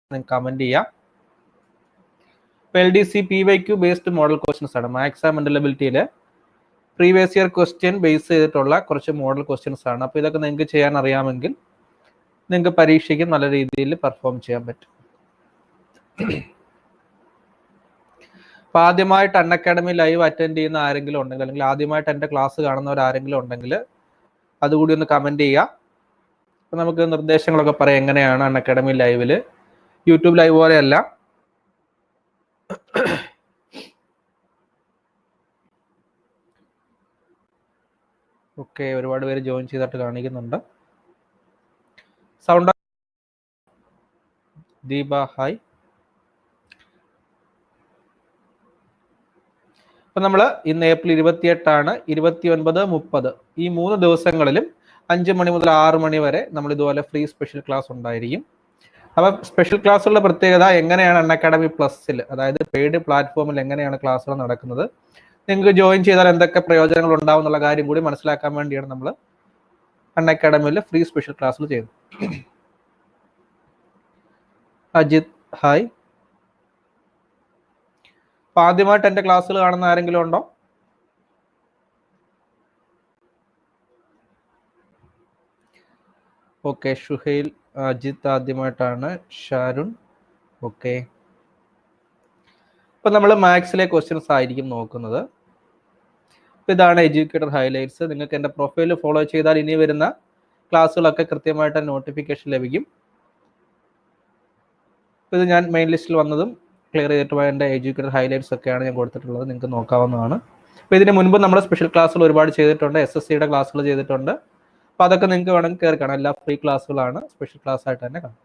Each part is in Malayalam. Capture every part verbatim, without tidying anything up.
നിങ്ങൾക്ക് കമൻറ്റ് ചെയ്യാം. ഇപ്പോൾ L D C P Y Q based model questions ആണ്. മാത്സ് ആൻഡ് മെൻ്റൽ എബിലിറ്റിയിൽ പ്രീവിയസ് ഇയർ ക്വസ്റ്റ്യൻ ബേസ് ചെയ്തിട്ടുള്ള കുറച്ച് മോഡൽ ക്വസ്റ്റ്യൻസ് ആണ്. അപ്പോൾ ഇതൊക്കെ നിങ്ങൾക്ക് ചെയ്യാൻ അറിയാമെങ്കിൽ നിങ്ങൾക്ക് പരീക്ഷയ്ക്ക് നല്ല രീതിയിൽ പെർഫോം ചെയ്യാൻ പറ്റും. അപ്പോൾ ആദ്യമായിട്ട് അൺ അക്കാഡമി ലൈവ് അറ്റൻഡ് ചെയ്യുന്ന ആരെങ്കിലും ഉണ്ടെങ്കിൽ, അല്ലെങ്കിൽ ആദ്യമായിട്ട് എൻ്റെ ക്ലാസ് കാണുന്നവർ ആരെങ്കിലും ഉണ്ടെങ്കിൽ അതുകൂടി ഒന്ന് കമൻറ്റ് ചെയ്യുക. അപ്പോൾ നമുക്ക് നിർദ്ദേശങ്ങളൊക്കെ പറയാം എങ്ങനെയാണ് അൺ അക്കാഡമി ലൈവിൽ, യൂട്യൂബ് ലൈവ് പോലെയല്ല. ഓക്കെ, ഒരുപാട് പേര് ജോയിൻ ചെയ്തിട്ട് കാണിക്കുന്നുണ്ട്. Sound Deepa hi. അപ്പം നമ്മൾ ഇന്ന് ഏപ്രിൽ ഇരുപത്തിയെട്ടാണ്, ഇരുപത്തി ഒൻപത് മുപ്പത് ഈ മൂന്ന് ദിവസങ്ങളിലും അഞ്ച് മണി മുതൽ ആറ് മണി വരെ നമ്മൾ ഇതുപോലെ ഫ്രീ സ്പെഷ്യൽ ക്ലാസ് ഉണ്ടായിരിക്കും. അപ്പം സ്പെഷ്യൽ ക്ലാസ്സുകളുടെ പ്രത്യേകത എങ്ങനെയാണ് അൺ അക്കാഡമി പ്ലസിൽ, അതായത് പെയ്ഡ് പ്ലാറ്റ്ഫോമിൽ എങ്ങനെയാണ് ക്ലാസ്സുകൾ നടക്കുന്നത്, നിങ്ങൾക്ക് ജോയിൻ ചെയ്താൽ എന്തൊക്കെ പ്രയോജനങ്ങൾ ഉണ്ടാവും എന്നുള്ള കാര്യം കൂടി മനസ്സിലാക്കാൻ വേണ്ടിയാണ് നമ്മൾ അൺ അക്കാഡമിയിൽ ഫ്രീ സ്പെഷ്യൽ ക്ലാസ്സുകൾ ചെയ്യുന്നത്. അജിത് ഹായ്. അപ്പോൾ ആദ്യമായിട്ട് എൻ്റെ ക്ലാസ്സുകൾ കാണുന്ന ആരെങ്കിലും ഉണ്ടോ? ഓക്കെ, ഷുഹൈൽ, അജിത്ത് ആദ്യമായിട്ടാണ്, ഷാരുൺ. ഓക്കെ, ഇപ്പം നമ്മൾ മാത്സിലെ ക്വസ്റ്റ്യൻസ് ആയിരിക്കും നോക്കുന്നത്. അപ്പോൾ ഇതാണ് എഡ്യൂക്കേറ്റർ ഹൈലൈറ്റ്സ്. നിങ്ങൾക്ക് എൻ്റെ പ്രൊഫൈൽ ഫോളോ ചെയ്താൽ ഇനി വരുന്ന ക്ലാസ്സുകളൊക്കെ കൃത്യമായിട്ട് നോട്ടിഫിക്കേഷൻ ലഭിക്കും. ഇത് ഞാൻ മെയിൻ ലിസ്റ്റിൽ വന്നതും ക്ലിയർ ചെയ്തിട്ടുള്ള എൻ്റെ എഡ്യൂക്കേറ്റർ ഹൈലൈറ്റ്സ് ഒക്കെയാണ് ഞാൻ കൊടുത്തിട്ടുള്ളത്, നിങ്ങൾക്ക് നോക്കാവുന്നതാണ്. അപ്പോൾ ഇതിന് മുൻപ് നമ്മൾ സ്പെഷ്യൽ ക്ലാസ്സുകൾ ഒരുപാട് ചെയ്തിട്ടുണ്ട്, എസ് എസ് സിയുടെ ക്ലാസ്സുകൾ ചെയ്തിട്ടുണ്ട്. അപ്പോൾ അതൊക്കെ നിങ്ങൾക്ക് വേണമെങ്കിൽ കയറി കാണാം. എല്ലാ ഫ്രീ ക്ലാസ്സുകളാണ്, സ്പെഷ്യൽ ക്ലാസ് ആയിട്ട് തന്നെ കാണാം.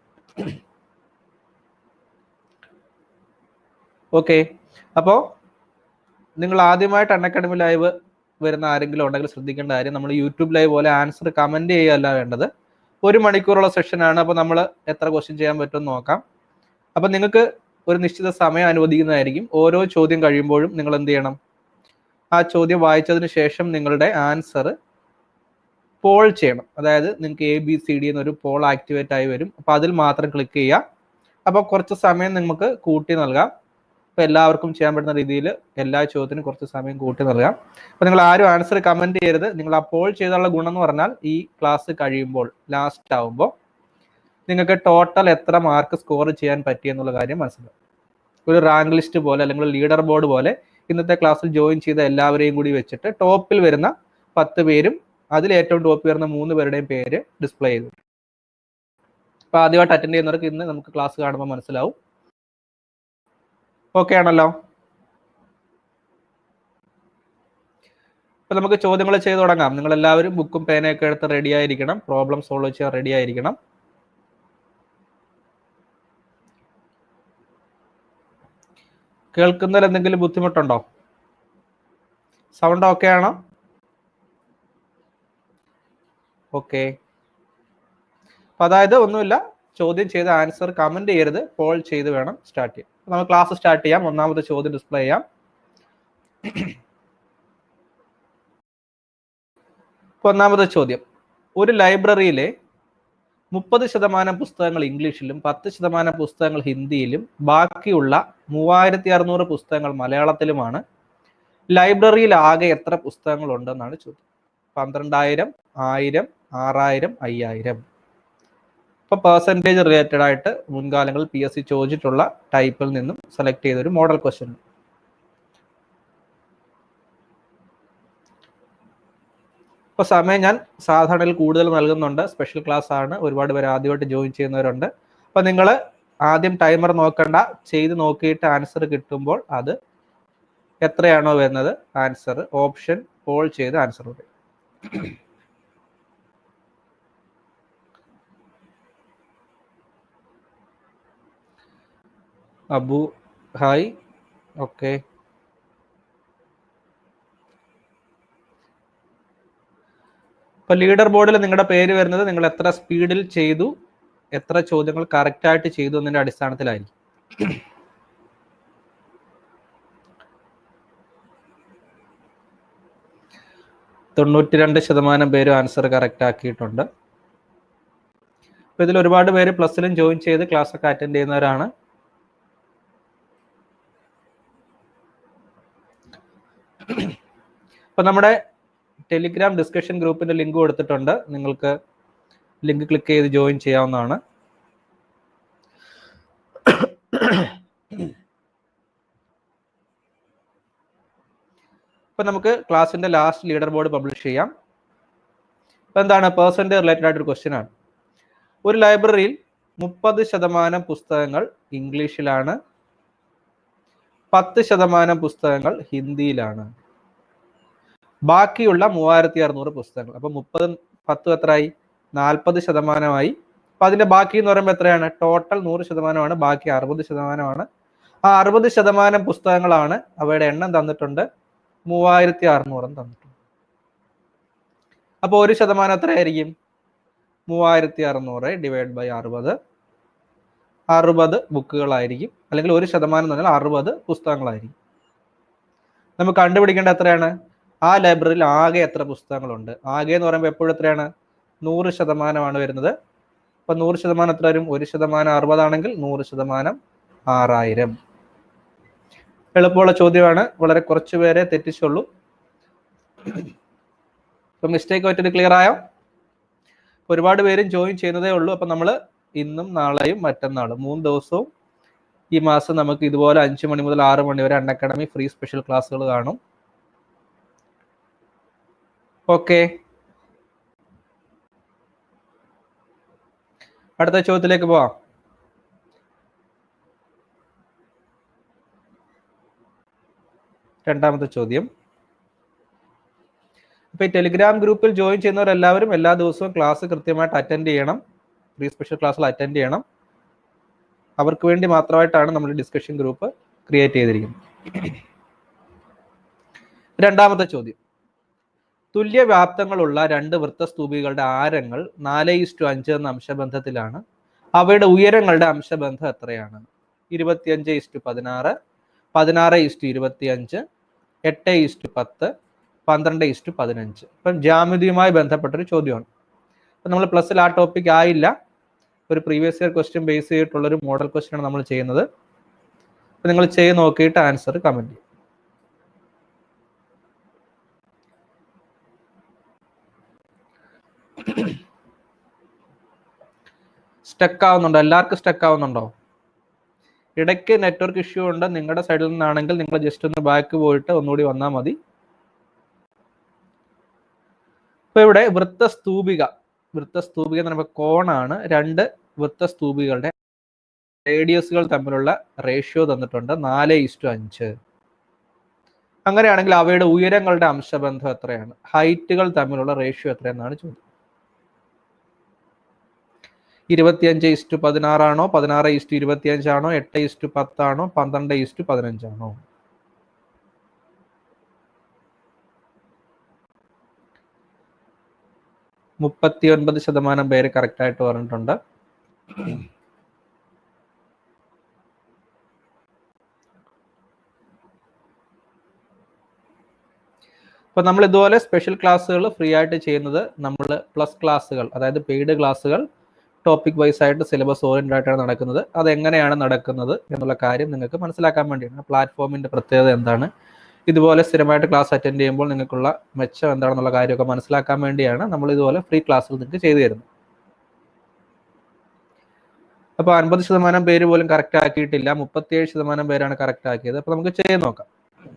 ഓക്കെ, അപ്പോൾ നിങ്ങൾ ആദ്യമായിട്ട് അൺ അക്കാഡമി ലൈവ് വരുന്ന ആരെങ്കിലും ഉണ്ടെങ്കിൽ ശ്രദ്ധിക്കേണ്ട കാര്യം, നമ്മൾ യൂട്യൂബ് ലൈവ് പോലെ ആൻസർ കമൻറ്റ് ചെയ്യുകയല്ല വേണ്ടത്. ഒരു മണിക്കൂറുള്ള സെഷനാണ്. അപ്പോൾ നമ്മൾ എത്ര ക്വസ്റ്റ്യൻ ചെയ്യാൻ പറ്റുമെന്ന് നോക്കാം. അപ്പം നിങ്ങൾക്ക് ഒരു നിശ്ചിത സമയം അനുവദിക്കുന്നതായിരിക്കും. ഓരോ ചോദ്യം കഴിയുമ്പോഴും നിങ്ങൾ എന്ത് ചെയ്യണം, ആ ചോദ്യം വായിച്ചതിന് ശേഷം നിങ്ങളുടെ ആൻസർ പോൾ ചെയ്യണം. അതായത് നിങ്ങൾക്ക് എ ബി സി ഡി എന്നൊരു പോൾ ആക്ടിവേറ്റ് ആയി വരും. അപ്പോൾ അതിൽ മാത്രം ക്ലിക്ക് ചെയ്യുക. അപ്പോൾ കുറച്ച് സമയം നമുക്ക് കൂട്ടി നൽകാം. അപ്പോൾ എല്ലാവർക്കും ചെയ്യാൻ പറ്റുന്ന രീതിയിൽ എല്ലാ ചോദ്യത്തിനും കുറച്ച് സമയം കൂട്ടി നൽകാം. അപ്പോൾ നിങ്ങൾ ആരും ആൻസർ കമൻറ്റ് ചെയ്യരുത്. നിങ്ങൾ ആ പോൾ ചെയ്തുള്ള ഗുണം എന്ന് പറഞ്ഞാൽ ഈ ക്ലാസ് കഴിയുമ്പോൾ ലാസ്റ്റ് ആവുമ്പോൾ നിങ്ങൾക്ക് ടോട്ടൽ എത്ര മാർക്ക് സ്കോർ ചെയ്യാൻ പറ്റി എന്നുള്ള കാര്യം മനസ്സിലാവും. ഒരു റാങ്ക് ലിസ്റ്റ് പോലെ അല്ലെങ്കിൽ ലീഡർ ബോർഡ് പോലെ ഇന്നത്തെ ക്ലാസ്സിൽ ജോയിൻ ചെയ്ത എല്ലാവരെയും കൂടി വെച്ചിട്ട് ടോപ്പിൽ വരുന്ന പത്ത് പേരും അതിൽ ഏറ്റവും ടോപ്പിൽ വരുന്ന മൂന്ന് പേരുടെയും പേര് ഡിസ്പ്ലേ ചെയ്തു. അപ്പോൾ ആദ്യമായിട്ട് അറ്റൻഡ് ചെയ്യുന്നവർക്ക് ഇന്ന് നമുക്ക് ക്ലാസ് കാണുമ്പോൾ മനസ്സിലാവും. ഓക്കെ ആണല്ലോ? അപ്പോൾ നമുക്ക് ചോദ്യങ്ങൾ ചെയ്ത് തുടങ്ങാം. നിങ്ങളെല്ലാവരും ബുക്കും പേനയൊക്കെ എടുത്ത് റെഡി ആയിരിക്കണം. പ്രോബ്ലം സോൾവ് ചെയ്യാൻ റെഡി ആയിരിക്കണം. കേൾക്കുന്നതിൽ എന്തെങ്കിലും ബുദ്ധിമുട്ടുണ്ടോ? സൗണ്ട് ഓക്കെ ആണോ? ഓക്കെ, അപ്പം അതായത് ഒന്നുമില്ല, ചോദ്യം ചെയ്ത ആൻസർ കമൻറ്റ് ചെയ്യരുത്, പോൾ ചെയ്ത് വേണം സ്റ്റാർട്ട് ചെയ്യാം. നമുക്ക് ക്ലാസ് സ്റ്റാർട്ട് ചെയ്യാം. ഒന്നാമത്തെ ചോദ്യം ഡിസ്പ്ലേ ചെയ്യാം. ഒന്നാമത്തെ ചോദ്യം, ഒരു ലൈബ്രറിയിലെ മുപ്പത് ശതമാനം പുസ്തകങ്ങൾ ഇംഗ്ലീഷിലും പത്ത് ശതമാനം പുസ്തകങ്ങൾ ഹിന്ദിയിലും ബാക്കിയുള്ള മൂവായിരത്തി അറുന്നൂറ് പുസ്തകങ്ങൾ മലയാളത്തിലുമാണ്. ലൈബ്രറിയിൽ ആകെ എത്ര പുസ്തകങ്ങൾ ഉണ്ടെന്നാണ് ചോദ്യം. പന്ത്രണ്ടായിരം, ആയിരം, ആറായിരം, അയ്യായിരം. ഇപ്പോൾ പെർസെൻറ്റേജ് റിലേറ്റഡ് ആയിട്ട് മുൻകാലങ്ങളിൽ പി എസ് സി ചോദിച്ചിട്ടുള്ള ടൈപ്പിൽ നിന്നും സെലക്ട് ചെയ്തൊരു മോഡൽ ക്വസ്റ്റ്യൻ. ഇപ്പോൾ സമയം ഞാൻ സാധാരണയിൽ കൂടുതൽ നൽകുന്നുണ്ട്. സ്പെഷ്യൽ ക്ലാസ് ആണ്, ഒരുപാട് പേര് ആദ്യമായിട്ട് ജോയിൻ ചെയ്യുന്നവരുണ്ട്. അപ്പോൾ നിങ്ങൾ ആദ്യം ടൈമർ നോക്കണ്ട, ചെയ്ത് നോക്കിയിട്ട് ആൻസർ കിട്ടുമ്പോൾ അത് എത്രയാണോ വരുന്നത് ആൻസർ ഓപ്ഷൻ പോൾ ചെയ്ത് ആൻസർ പറയും. അബു ഹായ്. ഓക്കെ, ഇപ്പോൾ ലീഡർ ബോർഡിൽ നിങ്ങളുടെ പേര് വരുന്നത് നിങ്ങൾ എത്ര സ്പീഡിൽ ചെയ്തു, എത്ര ചോദ്യങ്ങൾ കറക്റ്റായിട്ട് ചെയ്തു എന്നതിൻ്റെ അടിസ്ഥാനത്തിലായിരിക്കും. തൊണ്ണൂറ്റി രണ്ട് ശതമാനം പേര് ആൻസർ കറക്റ്റ് ആക്കിയിട്ടുണ്ട്. അപ്പൊ ഇതിൽ ഒരുപാട് പേര് പ്ലസിലും ജോയിൻ ചെയ്ത് ക്ലാസ് ഒക്കെ അറ്റൻഡ് ചെയ്യുന്നവരാണ്. അപ്പൊ നമ്മുടെ ടെലിഗ്രാം ഡിസ്കഷൻ ഗ്രൂപ്പിന്റെ ലിങ്ക് കൊടുത്തിട്ടുണ്ട്. നിങ്ങൾക്ക് ലിങ്ക് ക്ലിക്ക് ചെയ്ത് ജോയിൻ ചെയ്യാവുന്നതാണ്. ഇപ്പൊ നമുക്ക് ക്ലാസിന്റെ ലാസ്റ്റ് ലീഡർ ബോർഡ് പബ്ലിഷ് ചെയ്യാം. അപ്പൊ എന്താണ് പേഴ്സന്റെ റിലേറ്റഡ് ആയിട്ടൊരു ക്വസ്റ്റ്യൻ ആണ്. ഒരു ലൈബ്രറിയിൽ മുപ്പത് ശതമാനം പുസ്തകങ്ങൾ ഇംഗ്ലീഷിലാണ്, പത്ത് ശതമാനം പുസ്തകങ്ങൾ ഹിന്ദിയിലാണ്, ബാക്കിയുള്ള മൂവായിരത്തി അറുന്നൂറ് പുസ്തകങ്ങൾ. അപ്പൊ മുപ്പതും പത്തും എത്രയായി? നാൽപ്പത് ശതമാനമായി. അപ്പൊ അതിന്റെ ബാക്കി എന്ന് പറയുമ്പോൾ എത്രയാണ്? ടോട്ടൽ നൂറ് ശതമാനമാണ്, ബാക്കി അറുപത് ശതമാനമാണ്. ആ അറുപത് ശതമാനം പുസ്തകങ്ങളാണ്, അവയുടെ എണ്ണം തന്നിട്ടുണ്ട് മൂവായിരത്തി അറുന്നൂറും തന്നിട്ടുണ്ട്. അപ്പൊ ഒരു ശതമാനം എത്രയായിരിക്കും? മൂവായിരത്തി അറുന്നൂറ് ഡിവൈഡ് ബൈ അറുപത്. അറുപത് ബുക്കുകളായിരിക്കും, അല്ലെങ്കിൽ ഒരു ശതമാനം എന്ന് പറഞ്ഞാൽ അറുപത് പുസ്തകങ്ങളായിരിക്കും. നമുക്ക് കണ്ടുപിടിക്കേണ്ട എത്രയാണ്? ആ ലൈബ്രറിയിൽ ആകെ എത്ര പുസ്തകങ്ങളുണ്ട്? ആകെ എന്ന് പറയുമ്പോൾ എപ്പോഴും എത്രയാണ്? നൂറ് ശതമാനമാണ് വരുന്നത്. അപ്പൊ നൂറ് ശതമാനം എത്ര വരും? ഒരു ശതമാനം അറുപതാണെങ്കിൽ നൂറ് ശതമാനം ആറായിരം. എളുപ്പമുള്ള ചോദ്യമാണ്, വളരെ കുറച്ചു പേരെ തെറ്റിച്ചുള്ളൂ. ഇപ്പൊ മിസ്റ്റേക്ക് പറ്റിയിട്ട് ക്ലിയർ ആയോ? ഒരുപാട് പേരും ജോയിൻ ചെയ്യുന്നതേ ഉള്ളൂ. അപ്പൊ നമ്മൾ ഇന്നും നാളെയും മറ്റന്നാളും മൂന്ന് ദിവസവും ഈ മാസം നമുക്ക് ഇതുപോലെ അഞ്ചു മണി മുതൽ ആറ് മണി വരെ അൺഅക്കാഡമി ഫ്രീ സ്പെഷ്യൽ ക്ലാസ്സുകൾ കാണും. ഓക്കെ, അടുത്ത ചോദ്യത്തിലേക്ക് പോവാം. രണ്ടാമത്തെ ചോദ്യം. അപ്പൊ ഈ ടെലിഗ്രാം ഗ്രൂപ്പിൽ ജോയിൻ ചെയ്യുന്നവരെല്ലാവരും എല്ലാ ദിവസവും ക്ലാസ് കൃത്യമായിട്ട് അറ്റൻഡ് ചെയ്യണം. ഫ്രീ സ്പെഷ്യൽ ക്ലാസ്സിൽ അറ്റൻഡ് ചെയ്യണം. അവർക്ക് വേണ്ടി മാത്രമായിട്ടാണ് നമ്മൾ ഡിസ്കഷൻ ഗ്രൂപ്പ് ക്രിയേറ്റ് ചെയ്തിരിക്കുന്നത്. രണ്ടാമത്തെ ചോദ്യം. തുല്യ വ്യാപ്തങ്ങളുള്ള രണ്ട് വൃത്തസ്തൂപികളുടെ ആരങ്ങൾ നാല് ഇസ്റ്റു അഞ്ച് എന്ന അംശബന്ധത്തിലാണ്. അവയുടെ ഉയരങ്ങളുടെ അംശബന്ധം എത്രയാണ്? ഇരുപത്തിയഞ്ച് ഇസ്റ്റു പതിനാറ്, പതിനാറ് ഇസ്റ്റു ഇരുപത്തിയഞ്ച്, എട്ട് ഇസ്റ്റു പത്ത്, പന്ത്രണ്ട് ഇസ്റ്റു പതിനഞ്ച്. ഇപ്പം ജാമിതിയുമായി ബന്ധപ്പെട്ടൊരു ചോദ്യമാണ്. അപ്പം നമ്മൾ പ്ലസിൽ ആ ടോപ്പിക് ആയില്ല. ഒരു പ്രീവിയസ് ഇയർ ക്വസ്റ്റ്യൻ ബേസ് ചെയ്തിട്ടുള്ളൊരു മോഡൽ ക്വസ്റ്റ്യൻ ആണ് നമ്മൾ ചെയ്യുന്നത്. അപ്പം നിങ്ങൾ ചെയ്ത് നോക്കിയിട്ട് ആൻസർ കമന്റ് ചെയ്യും. സ്റ്റക്ക് ആവുന്നുണ്ടോ? എല്ലാവർക്കും സ്റ്റക്ക് ആവുന്നുണ്ടോ? ഇടയ്ക്ക് നെറ്റ്വർക്ക് ഇഷ്യൂ ഉണ്ട്. നിങ്ങളുടെ സൈഡിൽ നിന്നാണെങ്കിൽ നിങ്ങൾ ജസ്റ്റ് ഒന്ന് ബാക്ക് പോയിട്ട് ഒന്നുകൂടി വന്നാൽ മതി. ഇപ്പൊ ഇവിടെ വൃത്തസ്തൂപിക വൃത്തസ്തൂപിക എന്ന് പറയുമ്പോൾ കോണാണ്. രണ്ട് വൃത്തസ്തൂപികളുടെ റേഡിയസുകൾ തമ്മിലുള്ള റേഷ്യോ തന്നിട്ടുണ്ട് നാല് ഇസ്റ്റു അഞ്ച്. അങ്ങനെയാണെങ്കിൽ അവയുടെ ഉയരങ്ങളുടെ അംശബന്ധം എത്രയാണ്? ഹൈറ്റുകൾ തമ്മിലുള്ള റേഷ്യോ എത്രയെന്നാണ് ചോദ്യം. ഇരുപത്തിയഞ്ച് ഇസ്റ്റു പതിനാറാണോ, പതിനാറ് ഇസ്റ്റു ഇരുപത്തിയഞ്ചാണോ, എട്ട് ഇസ്റ്റു പത്താണോ, പന്ത്രണ്ട് ഇസ്റ്റു പതിനഞ്ചാണോ? മുപ്പത്തി ഒൻപത് ശതമാനം പേര് കറക്റ്റ് ആയിട്ട് പറഞ്ഞിട്ടുണ്ട്. അപ്പൊ നമ്മൾ ഇതുപോലെ സ്പെഷ്യൽ ക്ലാസ്സുകൾ ഫ്രീ ആയിട്ട് ചെയ്യുന്നത് നമ്മൾ പ്ലസ് ക്ലാസ്സുകൾ, അതായത് പെയ്ഡ് ക്ലാസ്സുകൾ ടോപ്പിക് വൈസ് ആയിട്ട് സിലബസ് ഓറിയന്റഡ് ആയിട്ടാണ് നടക്കുന്നത്. അതെങ്ങനെയാണ് നടക്കുന്നത് എന്നുള്ള കാര്യം നിങ്ങൾക്ക് മനസ്സിലാക്കാൻ വേണ്ടിയാണ്. പ്ലാറ്റ്ഫോമിന്റെ പ്രത്യേകത എന്താണ്, ഇതുപോലെ സ്ഥിരമായിട്ട് ക്ലാസ് അറ്റൻഡ് ചെയ്യുമ്പോൾ നിങ്ങൾക്കുള്ള മെച്ചം എന്താണെന്നുള്ള കാര്യമൊക്കെ മനസ്സിലാക്കാൻ വേണ്ടിയാണ് നമ്മൾ ഇതുപോലെ ഫ്രീ ക്ലാസ്സുകൾ നിങ്ങൾക്ക് ചെയ്തു തരുന്നത്. അപ്പൊ അൻപത് ശതമാനം പേര് പോലും കറക്റ്റ് ആക്കിയിട്ടില്ല. മുപ്പത്തിയേഴ് ശതമാനം പേരാണ് കറക്റ്റ് ആക്കിയത്. അപ്പൊ നമുക്ക് ചെയ്ത് നോക്കാം.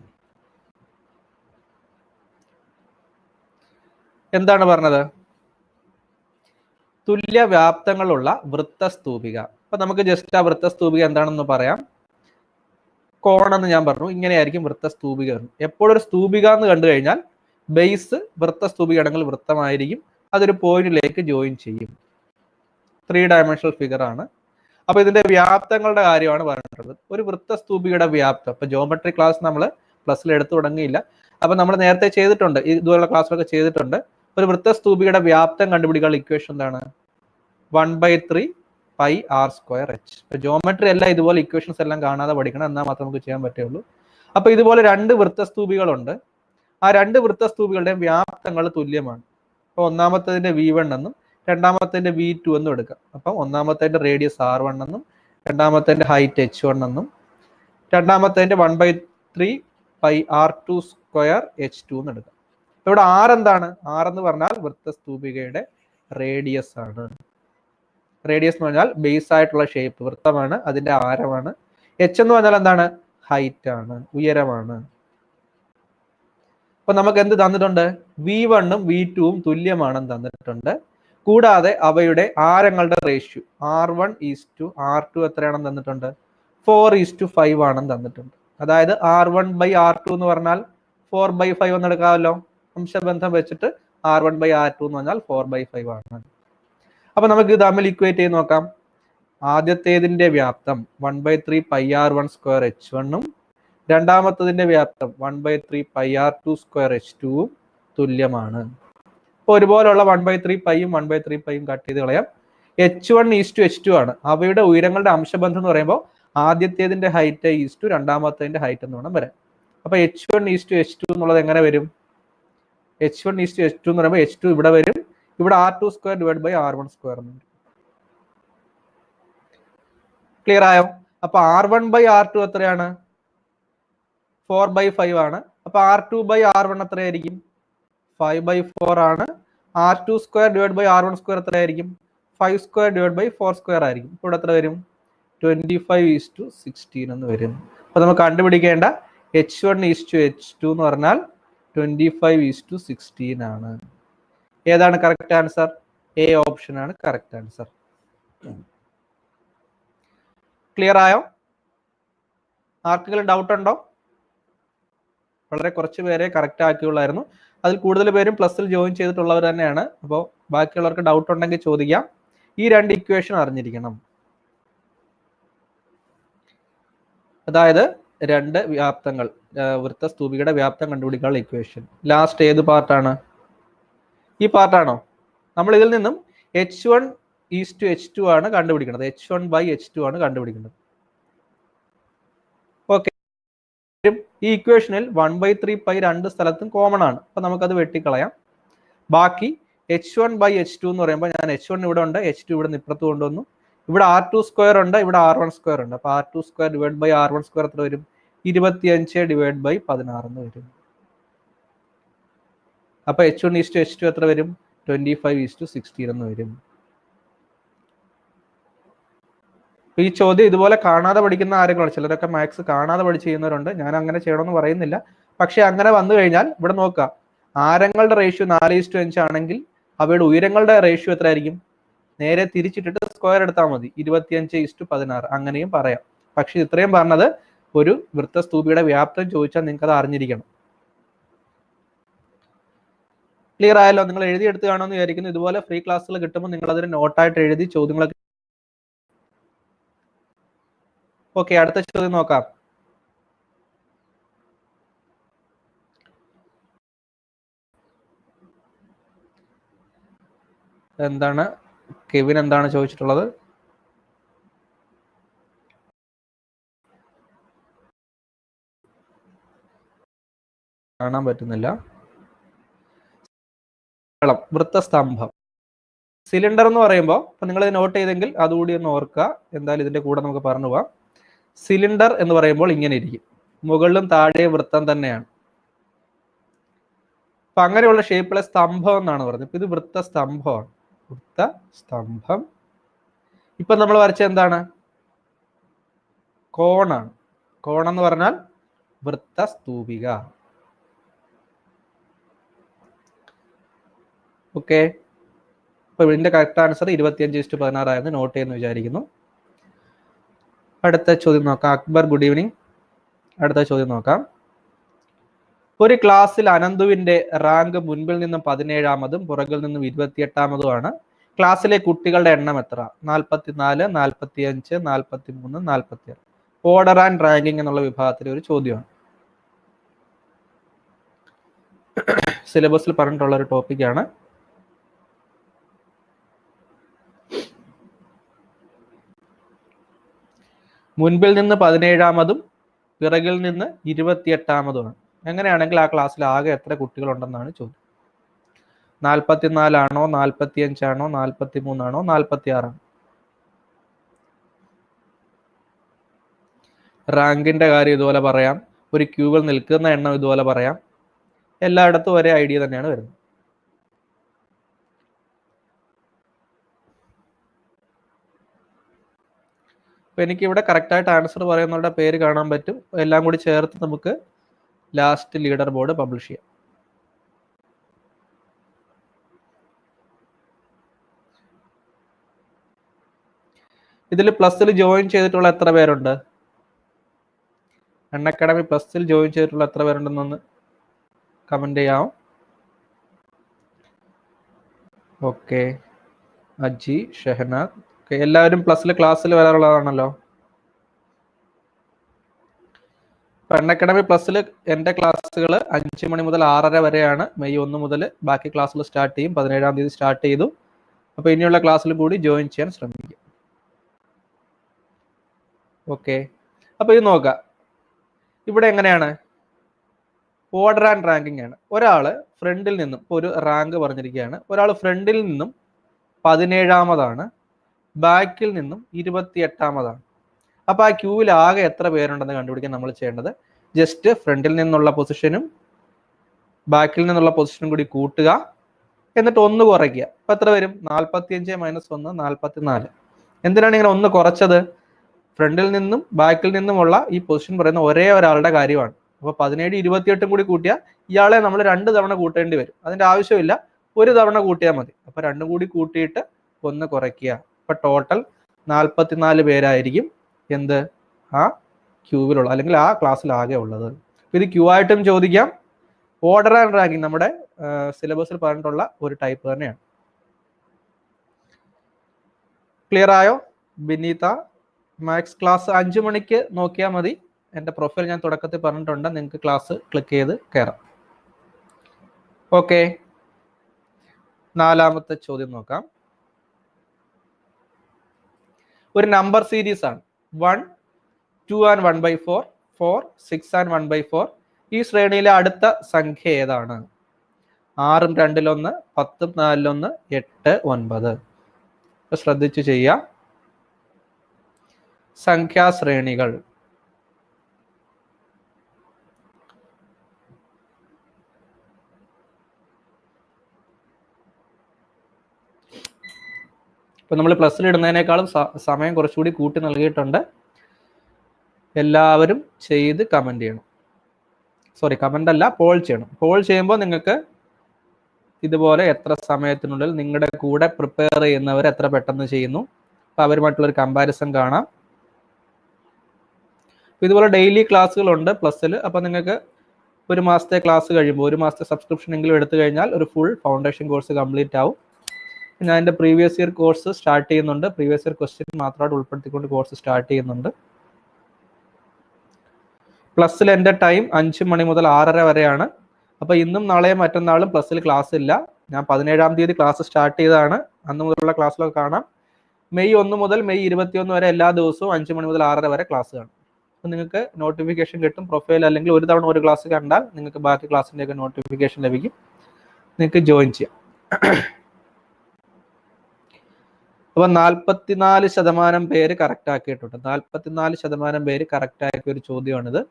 എന്താണ് പറഞ്ഞത്? തുല്യ വ്യാപ്തങ്ങളുള്ള വൃത്തസ്തൂപിക. അപ്പൊ നമുക്ക് ജസ്റ്റ് ആ വൃത്തസ്തൂപിക എന്താണെന്ന് പറയാം. കോണെന്ന് ഞാൻ പറഞ്ഞു. ഇങ്ങനെയായിരിക്കും വൃത്തസ്തൂപിക. എപ്പോഴും ഒരു സ്തൂപിക എന്ന് കണ്ടു കഴിഞ്ഞാൽ ബേസ് വൃത്തസ്തൂപിക ആണെങ്കിൽ വൃത്തമായിരിക്കും. അതൊരു പോയിന്റിലേക്ക് ജോയിൻ ചെയ്യും. ത്രീ ഡയമെൻഷണൽ ഫിഗർ ആണ്. അപ്പൊ ഇതിന്റെ വ്യാപ്തങ്ങളുടെ കാര്യമാണ് പറഞ്ഞിട്ടുള്ളത്. ഒരു വൃത്തസ്തൂപികയുടെ വ്യാപ്തം ഇപ്പൊ ജോമെട്രി ക്ലാസ് നമ്മൾ പ്ലസിൽ എടുത്തു തുടങ്ങിയില്ല. അപ്പൊ നമ്മൾ നേരത്തെ ചെയ്തിട്ടുണ്ട്, ഇതുപോലുള്ള ക്ലാസ്സുകളൊക്കെ ചെയ്തിട്ടുണ്ട്. ഒരു വൃത്തസ്തൂപികയുടെ വ്യാപ്തം കണ്ടുപിടിക്കാനുള്ള ഇക്വേഷൻ എന്താണ്? One by three pi R square H. ഇപ്പൊ ജോമെട്രി എല്ലാം ഇതുപോലെ ഇക്വേഷൻസ് എല്ലാം കാണാതെ പഠിക്കണം, എന്നാൽ മാത്രമേ നമുക്ക് ചെയ്യാൻ പറ്റുള്ളൂ. അപ്പൊ ഇതുപോലെ രണ്ട് വൃത്തസ്തൂപികളുണ്ട്. ആ രണ്ട് വൃത്തസ്തൂപികളുടെയും വ്യാപ്തങ്ങൾ തുല്യമാണ്. അപ്പൊ ഒന്നാമത്തതിന്റെ വി വൺ എന്നും രണ്ടാമത്തെ വി ടു എന്നും എടുക്കാം. അപ്പം ഒന്നാമത്തെ റേഡിയസ് ആർ വൺ എന്നും രണ്ടാമത്തെ ഹൈറ്റ് എച്ച് വൺ എന്നും രണ്ടാമത്തെ one by three pi R two square H two എന്ന് എടുക്കാം. ഇവിടെ ആർ എന്താണ്? ആർ എന്ന് പറഞ്ഞാൽ വൃത്തസ്തൂപികയുടെ റേഡിയസ് ആണ്. റേഡിയസ് എന്ന് പറഞ്ഞാൽ ബേസ് ആയിട്ടുള്ള ഷേപ്പ്, വൃത്തമാണ്, അതിന്റെ ആരമാണ്. എച്ച് എന്ന് പറഞ്ഞാൽ എന്താണ്? ഹൈറ്റ് ആണ്, ഉയരമാണ്. അപ്പൊ നമുക്ക് എന്ത് തന്നിട്ടുണ്ട്? വി വണ്ണും വി ടുവും തുല്യമാണെന്ന് തന്നിട്ടുണ്ട്. കൂടാതെ അവയുടെ ആരങ്ങളുടെ ratio R one is to R two എത്രയാണെന്ന് തന്നിട്ടുണ്ട്? ഫോർ ഈസ് ടു ഫൈവ് ആണെന്ന് തന്നിട്ടുണ്ട്. അതായത് R one by R two എന്ന് പറഞ്ഞാൽ ഫോർ ബൈ ഫൈവ് എന്ന് എടുക്കാമല്ലോ. അംശബന്ധം വെച്ചിട്ട് R one by R two എന്ന് പറഞ്ഞാൽ ഫോർ ബൈ ഫൈവ് ആണ്. അപ്പൊ നമുക്ക് ഇത് തമ്മിൽ ഇക്വേറ്റ് ചെയ്ത് നോക്കാം. ആദ്യത്തേതിന്റെ വ്യാപ്തം one by three pi R one square H വണ്ണും രണ്ടാമത്തതിന്റെ വ്യാപ്തം one by three pi R two square H ടുവും തുല്യമാണ്. അപ്പോൾ ഒരുപോലുള്ള വൺ ബൈ ത്രീ പൈയും വൺ ബൈ ത്രീ പൈയും കട്ട് ചെയ്ത് കളയാം. H one is to H two ആണ്. അവയുടെ ഉയരങ്ങളുടെ അംശബന്ധം എന്ന് പറയുമ്പോൾ ആദ്യത്തേതിന്റെ ഹൈറ്റ് ഈസ് ടു രണ്ടാമത്തതിന്റെ ഹൈറ്റ് എന്ന് വേണം വരാൻ. അപ്പൊ H one is to H two എന്നുള്ളത് എങ്ങനെ വരും? H one is to H two എന്ന് പറയുമ്പോൾ എച്ച് ടു ഇവിടെ വരും, ഇവിടെ R two square divide by R one square എന്ന് വരും. ക്ലിയർ ആയോ? അപ്പൊ R one by R two എത്രയാണ്? ഫോർ ബൈ ഫൈവ് ആണ്. അപ്പൊ R two by R one എത്രയായിരിക്കും? ഫൈവ് ബൈ ഫോർ ആണ്. R two square divide by R one square എത്രയായിരിക്കും? Five square divide by four square ആയിരിക്കും. ഇപ്പോൾ എത്ര വരും? Twenty five is to sixteen എന്ന് വരും. അപ്പൊ നമുക്ക് കണ്ടുപിടിക്കേണ്ട H one is to H two എന്ന് പറഞ്ഞാൽ twenty five is to sixteen ആണ്. ഏതാണ് കറക്റ്റ് ആൻസർ? എ ഓപ്ഷൻ ആണ് കറക്റ്റ് ആൻസർ. ക്ലിയർ ആയോ? ആർക്കെങ്കിലും ഡൗട്ട് ഉണ്ടോ? വളരെ കുറച്ച് പേരെ കറക്റ്റ് ആക്കിയുള്ളായിരുന്നു. അതിൽ കൂടുതൽ പേരും പ്ലസിൽ ജോയിൻ ചെയ്തിട്ടുള്ളവർ തന്നെയാണ്. അപ്പോൾ ബാക്കിയുള്ളവർക്ക് ഡൗട്ട് ഉണ്ടെങ്കിൽ ചോദിക്കാം. ഈ രണ്ട് ഇക്വേഷൻ അറിഞ്ഞിരിക്കണം. അതായത് രണ്ട് വ്യാപ്തങ്ങൾ, വൃത്തസ്തൂപികയുടെ വ്യാപ്തം കണ്ടുപിടിക്കാനുള്ള ഇക്വേഷൻ. ലാസ്റ്റ് ഏത് പാർട്ടാണ്? ഈ പാർട്ടാണോ? നമ്മൾ ഇതിൽ നിന്നും H one is to H two ആണ് കണ്ടുപിടിക്കുന്നത്. H one by H two ആണ് കണ്ടുപിടിക്കുന്നത്. ഓക്കെ, ഈ ഇക്വേഷനിൽ വൺ ബൈ ത്രീ പൈ രണ്ട് സ്ഥലത്തും കോമൺ ആണ്. അപ്പൊ നമുക്കത് വെട്ടിക്കളയാം. ബാക്കി H one by H two എന്ന് പറയുമ്പോൾ ഞാൻ എച്ച് വൺ ഇവിടെ ഉണ്ട്, എച്ച് ടു ഇവിടെ ഇപ്പുറത്ത് കൊണ്ടുവന്നു. ഇവിടെ ആർ ടു സ്ക്വയർ ഉണ്ട്, ഇവിടെ ആർ വൺ സ്ക്വയർ ഉണ്ട്. അപ്പൊ R two square divide by R one square എത്ര വരും? ഇരുപത്തിയഞ്ച് ഡിവൈഡ് ബൈ പതിനാറ് എന്ന് വരും. അപ്പൊ H one is to H two എത്ര വരും? Twenty five is to sixteen എന്ന് വരും. ഈ ചോദ്യം ഇതുപോലെ കാണാതെ പഠിക്കുന്ന ആരെങ്കിലും, ചിലരൊക്കെ മാത്സ് കാണാതെ പഠിച്ച് ചെയ്യുന്നവരുണ്ട്. ഞാൻ അങ്ങനെ ചെയ്യണമെന്ന് പറയുന്നില്ല. പക്ഷെ അങ്ങനെ വന്നു കഴിഞ്ഞാൽ ഇവിടെ നോക്കുക, ആരങ്ങളുടെ റേഷ്യോ നാല് ഈസ് ടു അഞ്ച് ആണെങ്കിൽ അവയുടെ ഉയരങ്ങളുടെ റേഷ്യോ എത്ര ആയിരിക്കും? നേരെ തിരിച്ചിട്ടിട്ട് സ്ക്വയർ എടുത്താൽ മതി. ഇരുപത്തിയഞ്ച് ഈസ് ടു പതിനാറ് അങ്ങനെയും പറയാം. പക്ഷെ ഇത്രയും പറഞ്ഞത് ഒരു വൃത്തസ്തൂപിയുടെ വ്യാപ്തം ചോദിച്ചാൽ നിങ്ങൾക്ക് അത് അറിഞ്ഞിരിക്കണം. ക്ലിയർ ആയല്ലോ? നിങ്ങൾ എഴുതിയെടുത്ത് കാണുമെന്ന് വിചാരിക്കുന്നു. ഇതുപോലെ ഫ്രീ ക്ലാസ്സുകൾ കിട്ടുമ്പോൾ നിങ്ങൾ അതിന് നോട്ടായിട്ട് എഴുതി ചോദ്യങ്ങളൊക്കെ. ഓക്കെ, അടുത്ത ചോദ്യം നോക്കാം. എന്താണ് കെവിൻ എന്താണ് ചോദിച്ചിട്ടുള്ളത്? കാണാൻ പറ്റുന്നില്ല. വൃത്തസ്തംഭം, സിലിണ്ടർ എന്ന് പറയുമ്പോൾ ഇപ്പൊ നിങ്ങൾ നോട്ട് ചെയ്തെങ്കിൽ അതുകൂടി ഒന്ന് ഓർക്കുക. എന്തായാലും ഇതിന്റെ കൂടെ നമുക്ക് പറഞ്ഞു പോവാം. സിലിണ്ടർ എന്ന് പറയുമ്പോൾ ഇങ്ങനെ ഇരിക്കും, മുകളിലും താഴെ വൃത്തം തന്നെയാണ്. അപ്പൊ അങ്ങനെയുള്ള ഷേപ്പിലെ സ്തംഭം എന്നാണ് പറഞ്ഞത്. ഇപ്പൊ ഇത് വൃത്തസ്തംഭമാണ്. വൃത്തസ്തംഭം ഇപ്പൊ നമ്മൾ വരച്ച എന്താണ്? കോണാണ്. കോണെന്ന് പറഞ്ഞാൽ വൃത്തസ്തൂപിക. ഓക്കെ, അപ്പൊ ഇതിന്റെ കറക്റ്റ് ആൻസർ ഇരുപത്തിയഞ്ച് ഇസ്റ്റു പതിനാറായിരുന്നു. നോട്ട് ചെയ്യുന്നു വിചാരിക്കുന്നു. അടുത്ത ചോദ്യം നോക്കാം. Akbar, good evening. അടുത്ത ചോദ്യം നോക്കാം. ഒരു ക്ലാസ്സിൽ അനന്തുവിന്റെ റാങ്ക് മുൻപിൽ നിന്നും പതിനേഴാമതും പുറകിൽ നിന്നും ഇരുപത്തിയെട്ടാമതുമാണ്. ക്ലാസ്സിലെ കുട്ടികളുടെ എണ്ണം എത്ര? നാൽപ്പത്തിനാല്, നാൽപ്പത്തി അഞ്ച്, നാൽപ്പത്തി മൂന്ന്, നാൽപ്പത്തി ആറ്. ഓർഡർ ആൻഡ് റാങ്കിങ് എന്നുള്ള വിഭാഗത്തിലെ ഒരു ചോദ്യമാണ്. സിലബസിൽ പറഞ്ഞിട്ടുള്ള ഒരു ടോപ്പിക്കാണ്. മുൻപിൽ നിന്ന് പതിനേഴാമതും പിറകിൽ നിന്ന് ഇരുപത്തിയെട്ടാമതുമാണ്. എങ്ങനെയാണെങ്കിൽ ആ ക്ലാസ്സിൽ ആകെ എത്ര കുട്ടികളുണ്ടെന്നാണ് ചോദ്യം. നാൽപ്പത്തിനാലാണോ നാൽപ്പത്തി അഞ്ചാണോ നാൽപ്പത്തി മൂന്നാണോ നാൽപ്പത്തി ആറാണോ? റാങ്കിന്റെ കാര്യം ഇതുപോലെ പറയാം, ഒരു ക്യൂവിൽ നിൽക്കുന്ന എണ്ണം ഇതുപോലെ പറയാം. എല്ലായിടത്തും ഒരേ ഐഡിയ തന്നെയാണ് വരുന്നത്. അപ്പൊ എനിക്ക് ഇവിടെ കറക്റ്റായിട്ട് ആൻസർ പറയുന്നവരുടെ പേര് കാണാൻ പറ്റും. എല്ലാം കൂടി ചേർത്ത് നമുക്ക് ലാസ്റ്റ് ലീഡർ ബോർഡ് പബ്ലിഷ് ചെയ്യാം. ഇതിൽ പ്ലസിൽ ജോയിൻ ചെയ്തിട്ടുള്ള എത്ര പേരുണ്ട്? അൺ അക്കാഡമി പ്ലസിൽ ജോയിൻ ചെയ്തിട്ടുള്ള എത്ര പേരുണ്ടെന്നൊന്ന് കമന്റ് ചെയ്യാം. ഓക്കെ, അജി, ഷെഹനാദ്, ഓക്കെ, എല്ലാവരും പ്ലസിൽ ക്ലാസ്സിൽ വരാറുള്ളതാണല്ലോ. അൺ അക്കാഡമി പ്ലസിൽ എൻ്റെ ക്ലാസ്സുകൾ അഞ്ച് മണി മുതൽ ആറര വരെയാണ്. മെയ് ഒന്ന് മുതൽ ബാക്കി ക്ലാസ്സുകൾ സ്റ്റാർട്ട് ചെയ്യും. പതിനേഴാം തീയതി സ്റ്റാർട്ട് ചെയ്തു. അപ്പോൾ ഇനിയുള്ള ക്ലാസ്സിൽ കൂടി ജോയിൻ ചെയ്യാൻ ശ്രമിക്കും. ഓക്കെ, അപ്പോൾ ഇത് നോക്കാം. ഇവിടെ എങ്ങനെയാണ്? ഓർഡർ ആൻഡ് റാങ്കിങ് ആണ്. ഒരാൾ ഫ്രണ്ടിൽ നിന്നും ഇപ്പോൾ ഒരു റാങ്ക് പറഞ്ഞിരിക്കുകയാണ്. ഒരാൾ ഫ്രണ്ടിൽ നിന്നും പതിനേഴാമതാണ്, ബാക്കിൽ നിന്നും ഇരുപത്തി എട്ടാമതാണ്. അപ്പോൾ ആ ക്യൂവിൽ ആകെ എത്ര പേരുണ്ടെന്ന് കണ്ടുപിടിക്കാൻ നമ്മൾ ചെയ്യേണ്ടത് ജസ്റ്റ് ഫ്രണ്ടിൽ നിന്നുള്ള പൊസിഷനും ബാക്കിൽ നിന്നുള്ള പൊസിഷനും കൂടി കൂട്ടുക, എന്നിട്ട് ഒന്ന് കുറയ്ക്കുക. അപ്പോൾ എത്ര വരും? നാൽപ്പത്തി അഞ്ച് മൈനസ് ഒന്ന് നാൽപ്പത്തി നാല്. എന്തിനാണ് ഇങ്ങനെ ഒന്ന് കുറച്ചത്? ഫ്രണ്ടിൽ നിന്നും ബാക്കിൽ നിന്നുമുള്ള ഈ പൊസിഷൻ പറയുന്ന ഒരേ ഒരാളുടെ കാര്യമാണ്. അപ്പോൾ പതിനേഴ് ഇരുപത്തിയെട്ടും കൂടി കൂട്ടിയാൽ ഇയാളെ നമ്മൾ രണ്ട് തവണ കൂട്ടേണ്ടി വരും. അതിൻ്റെ ആവശ്യമില്ല, ഒരു തവണ കൂട്ടിയാൽ മതി. അപ്പോൾ രണ്ടും കൂടി കൂട്ടിയിട്ട് ഒന്ന് കുറയ്ക്കുക. അപ്പോൾ ടോട്ടൽ നാൽപ്പത്തിനാല് പേരായിരിക്കും എന്ത് ആ ക്യൂവിലുള്ള അല്ലെങ്കിൽ ആ ക്ലാസ്സിൽ ആകെ ഉള്ളത്. ഇത് ക്യൂ ആയിട്ടും ചോദിക്കാം. ഓർഡർ ആൻഡ് റാങ്കിങ് നമ്മുടെ സിലബസിൽ പറഞ്ഞിട്ടുള്ള ഒരു ടൈപ്പ് തന്നെയാണ്. ക്ലിയർ ആയോ? ബിനീത, മാത്സ് ക്ലാസ് അഞ്ചു മണിക്ക് നോക്കിയാൽ മതി. എൻ്റെ പ്രൊഫൈൽ ഞാൻ തുടക്കത്തിൽ പറഞ്ഞിട്ടുണ്ട്, നിങ്ങൾക്ക് ക്ലാസ് ക്ലിക്ക് ചെയ്ത് കയറാം. ഓക്കെ, നാലാമത്തെ ചോദ്യം നോക്കാം. ഒരു നമ്പർ സീരീസ് ആണ്. One, two and one by four, four, six and one by four. ഈ ശ്രേണിയിലെ അടുത്ത സംഖ്യ ഏതാണ്? ആറും രണ്ടിലൊന്ന്, പത്തും നാലിലൊന്ന്, എട്ട് ഒൻപത്. ശ്രദ്ധിച്ചു ചെയ്യാം. സംഖ്യാശ്രേണികൾ. ഇപ്പൊ നമ്മൾ പ്ലസിൽ ഇടുന്നതിനേക്കാളും സമയം കുറച്ചുകൂടി കൂട്ടി നൽകിയിട്ടുണ്ട്. എല്ലാവരും ചെയ്ത് കമന്റ് ചെയ്യണം. സോറി, കമന്റ് അല്ല, പോൾ ചെയ്യണം. പോൾ ചെയ്യുമ്പോൾ നിങ്ങൾക്ക് ഇതുപോലെ എത്ര സമയത്തിനുള്ളിൽ നിങ്ങളുടെ കൂടെ പ്രിപ്പയർ ചെയ്യുന്നവർ എത്ര പെട്ടെന്ന് ചെയ്യുന്നു, അപ്പൊ അവരുമായിട്ടുള്ളൊരു കമ്പാരിസൺ കാണാം. ഇതുപോലെ ഡെയിലി ക്ലാസ്സുകളുണ്ട് പ്ലസ്സിൽ. അപ്പോൾ നിങ്ങൾക്ക് ഒരു മാസത്തെ ക്ലാസ് കഴിയുമ്പോൾ ഒരു മാസത്തെ സബ്സ്ക്രിപ്ഷൻ എങ്കിലും എടുത്തു കഴിഞ്ഞാൽ ഒരു ഫുൾ ഫൗണ്ടേഷൻ കോഴ്സ് കംപ്ലീറ്റ് ആവും. ഞാൻ എൻ്റെ പ്രീവിയസ് ഇയർ കോഴ്സ് സ്റ്റാർട്ട് ചെയ്യുന്നുണ്ട്. പ്രീവിയസ് ഇയർ ക്വസ്റ്റ്യൻ മാത്രമായിട്ട് ഉൾപ്പെടുത്തിക്കൊണ്ട് കോഴ്സ് സ്റ്റാർട്ട് ചെയ്യുന്നുണ്ട്. പ്ലസ്സിൽ എൻ്റെ ടൈം അഞ്ച് മണി മുതൽ ആറര വരെയാണ്. അപ്പോൾ ഇന്നും നാളെയും മറ്റന്നാളും പ്ലസ്സിൽ ക്ലാസ് ഇല്ല. ഞാൻ പതിനേഴാം തീയതി ക്ലാസ് സ്റ്റാർട്ട് ചെയ്തതാണ്. അന്ന് മുതലുള്ള ക്ലാസ്സിലൊക്കെ കാണാം. മെയ് ഒന്ന് മുതൽ മെയ് ഇരുപത്തിയൊന്ന് വരെ എല്ലാ ദിവസവും അഞ്ച് മണി മുതൽ ആറര വരെ ക്ലാസ് കാണും. അപ്പോൾ നിങ്ങൾക്ക് നോട്ടിഫിക്കേഷൻ കിട്ടും. പ്രൊഫൈൽ അല്ലെങ്കിൽ ഒരു തവണ ഒരു ക്ലാസ് കണ്ടാൽ നിങ്ങൾക്ക് ബാക്കി ക്ലാസ്സിൻ്റെയൊക്കെ നോട്ടിഫിക്കേഷൻ ലഭിക്കും. നിങ്ങൾക്ക് ജോയിൻ ചെയ്യാം. അപ്പോൾ നാൽപ്പത്തിനാല് ശതമാനം പേര് കറക്റ്റ് ആക്കിയിട്ടുണ്ട്. നാൽപ്പത്തിനാല് ശതമാനം പേര് കറക്റ്റ് ആക്കിയ ഒരു ചോദ്യമാണിത്.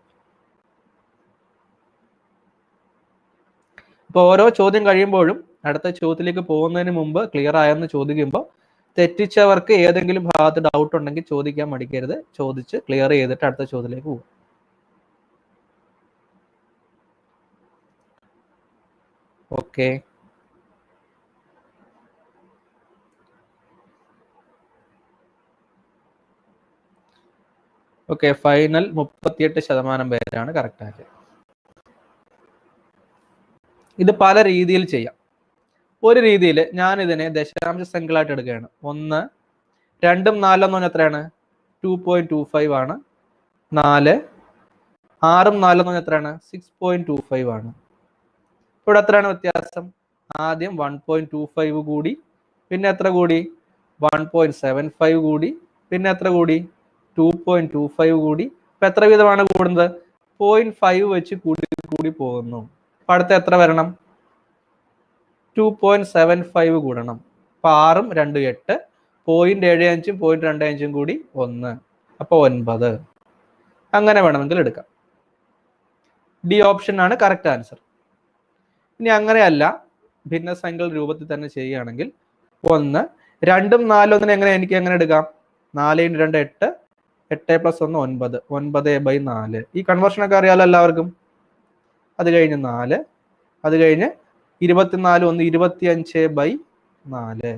അപ്പോൾ ഓരോ ചോദ്യം കഴിയുമ്പോഴും അടുത്ത ചോദ്യത്തിലേക്ക് പോകുന്നതിന് മുമ്പ് ക്ലിയർ ആയെന്ന് ചോദിക്കുമ്പോൾ തെറ്റിച്ചവർക്ക് ഏതെങ്കിലും ഭാഗത്ത് ഡൗട്ട് ഉണ്ടെങ്കിൽ ചോദിക്കാൻ മടിക്കരുത്. ചോദിച്ച് ക്ലിയർ ചെയ്തിട്ട് അടുത്ത ചോദ്യത്തിലേക്ക് പോകും. ഓക്കെ, ഓക്കെ ഫൈനൽ മുപ്പത്തിയെട്ട് ശതമാനം പേരാണ് കറക്റ്റ് ആക്കിയത്. ഇത് പല രീതിയിൽ ചെയ്യാം. ഒരു രീതിയിൽ ഞാൻ ഇതിനെ ദശാംശ സംഖ്യകളായിട്ട് എടുക്കുകയാണ്. ഒന്ന്, രണ്ടും നാലെന്ന് പറഞ്ഞാൽ എത്രയാണ്? ടു പോയിന്റ് ടു ഫൈവ് ആണ്. നാല്, ആറും നാലെന്ന് പറഞ്ഞാൽ എത്രയാണ്? സിക്സ് പോയിന്റ് ടു ഫൈവ് ആണ്. ഇവിടെ എത്രയാണ് വ്യത്യാസം? ആദ്യം വൺ പോയിന്റ് ടു ഫൈവ് കൂടി, പിന്നെ എത്ര കൂടി? വൺ പോയിന്റ് സെവൻ ഫൈവ് കൂടി, പിന്നെ എത്ര കൂടി? ടു പോയിന്റ് ടു ഫൈവ് കൂടി. ഇപ്പൊ എത്ര വീതമാണ് കൂടുന്നത്? പോയിന്റ് ഫൈവ് വെച്ച് കൂടി കൂടി പോകുന്നു. അപ്പൊ അടുത്ത എത്ര വരണം? ടു പോയിന്റ് സെവൻ ഫൈവ് കൂടണം. അപ്പൊ ആറും രണ്ടും എട്ട്, പോയിന്റ് ഏഴ് അഞ്ചും പോയിന്റ് രണ്ട് അഞ്ചും കൂടി ഒന്ന്, അപ്പൊ ഒൻപത്. അങ്ങനെ വേണമെങ്കിൽ എടുക്കാം. ഡി ഓപ്ഷൻ ആണ് കറക്റ്റ് ആൻസർ. ഇനി അങ്ങനെയല്ല, ഭിന്നസംഖ്യകൾ രൂപത്തിൽ തന്നെ ചെയ്യുകയാണെങ്കിൽ ഒന്ന് രണ്ടും നാലും ഒന്നിനെ എങ്ങനെ എനിക്ക് എങ്ങനെ എടുക്കാം? നാല് ഇൻറ്റു രണ്ട് എട്ട്, എട്ട് പ്ലസ് ഒന്ന് ഒൻപത്, ഒൻപത് ബൈ നാല്. ഈ കൺവേർഷനൊക്കെ അറിയാലോ എല്ലാവർക്കും. അത് കഴിഞ്ഞ് നാല്, അത് കഴിഞ്ഞ് ഇരുപത്തിനാല് ഒന്ന് ഇരുപത്തി അഞ്ച് ബൈ നാല്.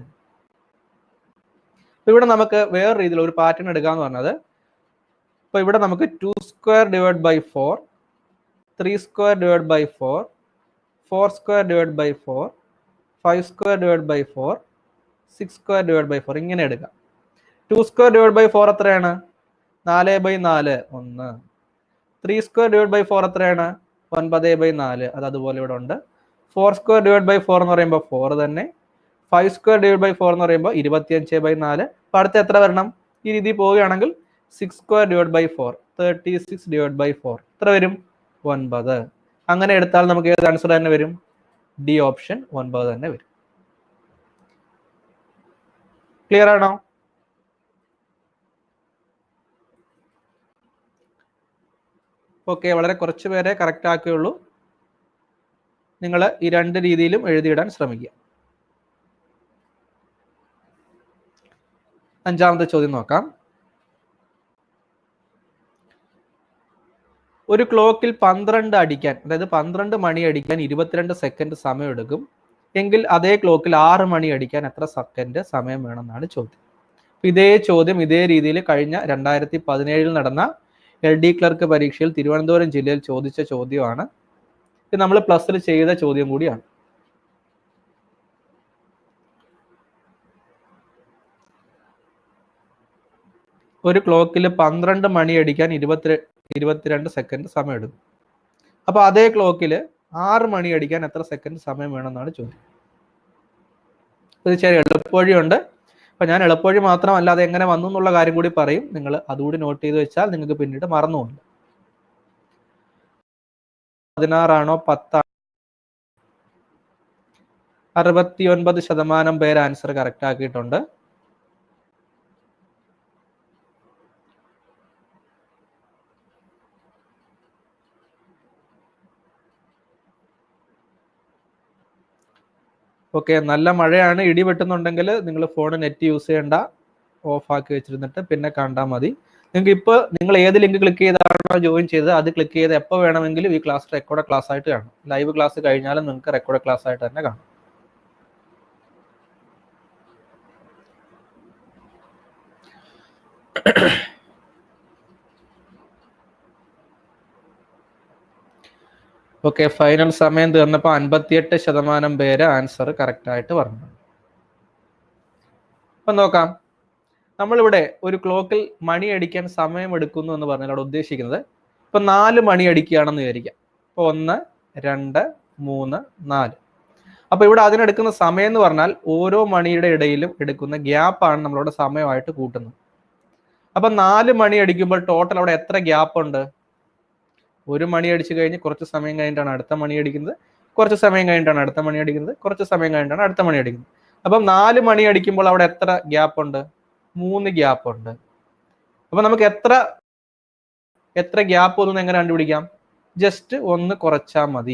ഇവിടെ നമുക്ക് വേറെ രീതിയിൽ ഒരു പാറ്റേൺ എടുക്കാന്ന് പറഞ്ഞത്, ഇപ്പൊ ഇവിടെ നമുക്ക് two square divide by four, three square divide by four, four square divide by four, five square divide by four, six square divide by four, ഇങ്ങനെ എടുക്കാം. Two square divide by four എത്രയാണ്? നാല് ബൈ നാല്, ഒന്ന്. Three square divide by four എത്രയാണ്? ഒൻപത് ബൈ നാല്, അത് അതുപോലെ ഇവിടെ ഉണ്ട്. Four square divide by four എന്ന് പറയുമ്പോൾ ഫോർ തന്നെ. Five square divide by four എന്ന് പറയുമ്പോൾ ഇരുപത്തിയഞ്ച് ബൈ നാല്. അപ്പൊ അടുത്ത് എത്ര വരണം? ഈ രീതി പോവുകയാണെങ്കിൽ six square divide by four, thirty six divide by four, എത്ര വരും? ഒൻപത്. അങ്ങനെ എടുത്താൽ നമുക്ക് ഏത് ആൻസർ തന്നെ വരും? ഡി ഓപ്ഷൻ, ഒൻപത് തന്നെ വരും. ക്ലിയർ ആണോ? ഓക്കെ, വളരെ കുറച്ച് പേരെ കറക്റ്റ് ആക്കുകയുള്ളൂ. നിങ്ങൾ ഈ രണ്ട് രീതിയിലും എഴുതിയിടാൻ ശ്രമിക്കുക. അഞ്ചാമത്തെ ചോദ്യം നോക്കാം. ഒരു ക്ലോക്കിൽ പന്ത്രണ്ട് അടിക്കാൻ, അതായത് പന്ത്രണ്ട് മണി അടിക്കാൻ ഇരുപത്തിരണ്ട് സെക്കൻഡ് സമയം എടുക്കും എങ്കിൽ അതേ ക്ലോക്കിൽ ആറ് മണി അടിക്കാൻ എത്ര സെക്കൻഡ് സമയം വേണമെന്നാണ് ചോദ്യം. ഇതേ ചോദ്യം ഇതേ രീതിയിൽ കഴിഞ്ഞ രണ്ടായിരത്തി പതിനേഴിൽ നടന്ന എൽ ഡി ക്ലർക്ക് പരീക്ഷയിൽ തിരുവനന്തപുരം ജില്ലയിൽ ചോദിച്ച ചോദ്യമാണ്. ഇത് നമ്മൾ പ്ലസിൽ ചെയ്ത ചോദ്യം കൂടിയാണ്. ഒരു ക്ലോക്കിൽ പന്ത്രണ്ട് മണി അടിക്കാൻ ഇരുപത്തി ഇരുപത്തിരണ്ട് സെക്കൻഡ് സമയം എടുക്കും. അപ്പൊ അതേ ക്ലോക്കിൽ ആറ് മണി അടിക്കാൻ എത്ര സെക്കൻഡ് സമയം വേണമെന്നാണ് ചോദ്യം. ഇത് ചെറിയ എളുപ്പവഴിയുണ്ട്. അപ്പൊ ഞാൻ എളുപ്പവഴി മാത്രമല്ല, അത് എങ്ങനെ വന്നു എന്നുള്ള കാര്യം കൂടി പറയും. നിങ്ങൾ അതുകൂടി നോട്ട് ചെയ്ത് വെച്ചാൽ നിങ്ങൾക്ക് പിന്നീട് മറന്നുപോകില്ല. പതിനാറാണോ പത്താണോ? അറുപത്തി ഒൻപത് ശതമാനം പേര് ആൻസർ കറക്റ്റ് ആക്കിയിട്ടുണ്ട്. ഓക്കെ, നല്ല മഴയാണ്. ഇടി വെട്ടുന്നുണ്ടെങ്കിൽ നിങ്ങൾ ഫോൺ നെറ്റ് യൂസ് ചെയ്യേണ്ട, ഓഫ് ആക്കി വെച്ചിരുന്നിട്ട് പിന്നെ കണ്ടാൽ മതി. നിങ്ങൾക്ക് ഇപ്പോൾ നിങ്ങൾ ഏത് ലിങ്ക് ക്ലിക്ക് ചെയ്താണോ ജോയിൻ ചെയ്തത് അത് ക്ലിക്ക് ചെയ്ത് എപ്പോൾ വേണമെങ്കിലും ഈ ക്ലാസ് റെക്കോർഡ് ക്ലാസ് ആയിട്ട് കാണും. ലൈവ് ക്ലാസ് കഴിഞ്ഞാലും നിങ്ങൾക്ക് റെക്കോർഡ് ക്ലാസ് ആയിട്ട് തന്നെ കാണും. ഓക്കെ, ഫൈനൽ സമയം തീർന്നപ്പോൾ അൻപത്തിയെട്ട് ശതമാനം പേര് ആൻസർ കറക്റ്റ് ആയിട്ട് പറഞ്ഞു. അപ്പൊ നോക്കാം, നമ്മളിവിടെ ഒരു ക്ലോക്കിൽ മണി അടിക്കാൻ സമയം എടുക്കുന്നു എന്ന് പറഞ്ഞാൽ അവിടെ ഉദ്ദേശിക്കുന്നത് ഇപ്പൊ നാല് മണി അടിക്കുകയാണെന്ന് വിചാരിക്കാം. ഇപ്പൊ ഒന്ന്, രണ്ട്, മൂന്ന്, നാല്. അപ്പൊ ഇവിടെ അതിനെടുക്കുന്ന സമയം എന്ന് പറഞ്ഞാൽ ഓരോ മണിയുടെ ഇടയിലും എടുക്കുന്ന ഗ്യാപ്പാണ് നമ്മളിവിടെ സമയമായിട്ട് കൂട്ടുന്നത്. അപ്പൊ നാല് മണി അടിക്കുമ്പോൾ ടോട്ടൽ അവിടെ എത്ര ഗ്യാപ്പ് ഉണ്ട്? ഒരു മണി അടിച്ചു കഴിഞ്ഞ് കുറച്ച് സമയം കഴിഞ്ഞിട്ടാണ് അടുത്ത മണി അടിക്കുന്നത്, കുറച്ച് സമയം കഴിഞ്ഞിട്ടാണ് അടുത്ത മണി അടിക്കുന്നത്, കുറച്ച് സമയം കഴിഞ്ഞിട്ടാണ് അടുത്ത മണി അടിക്കുന്നത്. അപ്പം നാല് മണി അടിക്കുമ്പോൾ അവിടെ എത്ര ഗ്യാപ്പ് ഉണ്ട്? മൂന്ന് ഗ്യാപ്പ് ഉണ്ട്. അപ്പൊ നമുക്ക് എത്ര എത്ര ഗ്യാപ്പ് ഒന്നും എങ്ങനെ കണ്ടുപിടിക്കാം? ജസ്റ്റ് ഒന്ന് കുറച്ചാൽ മതി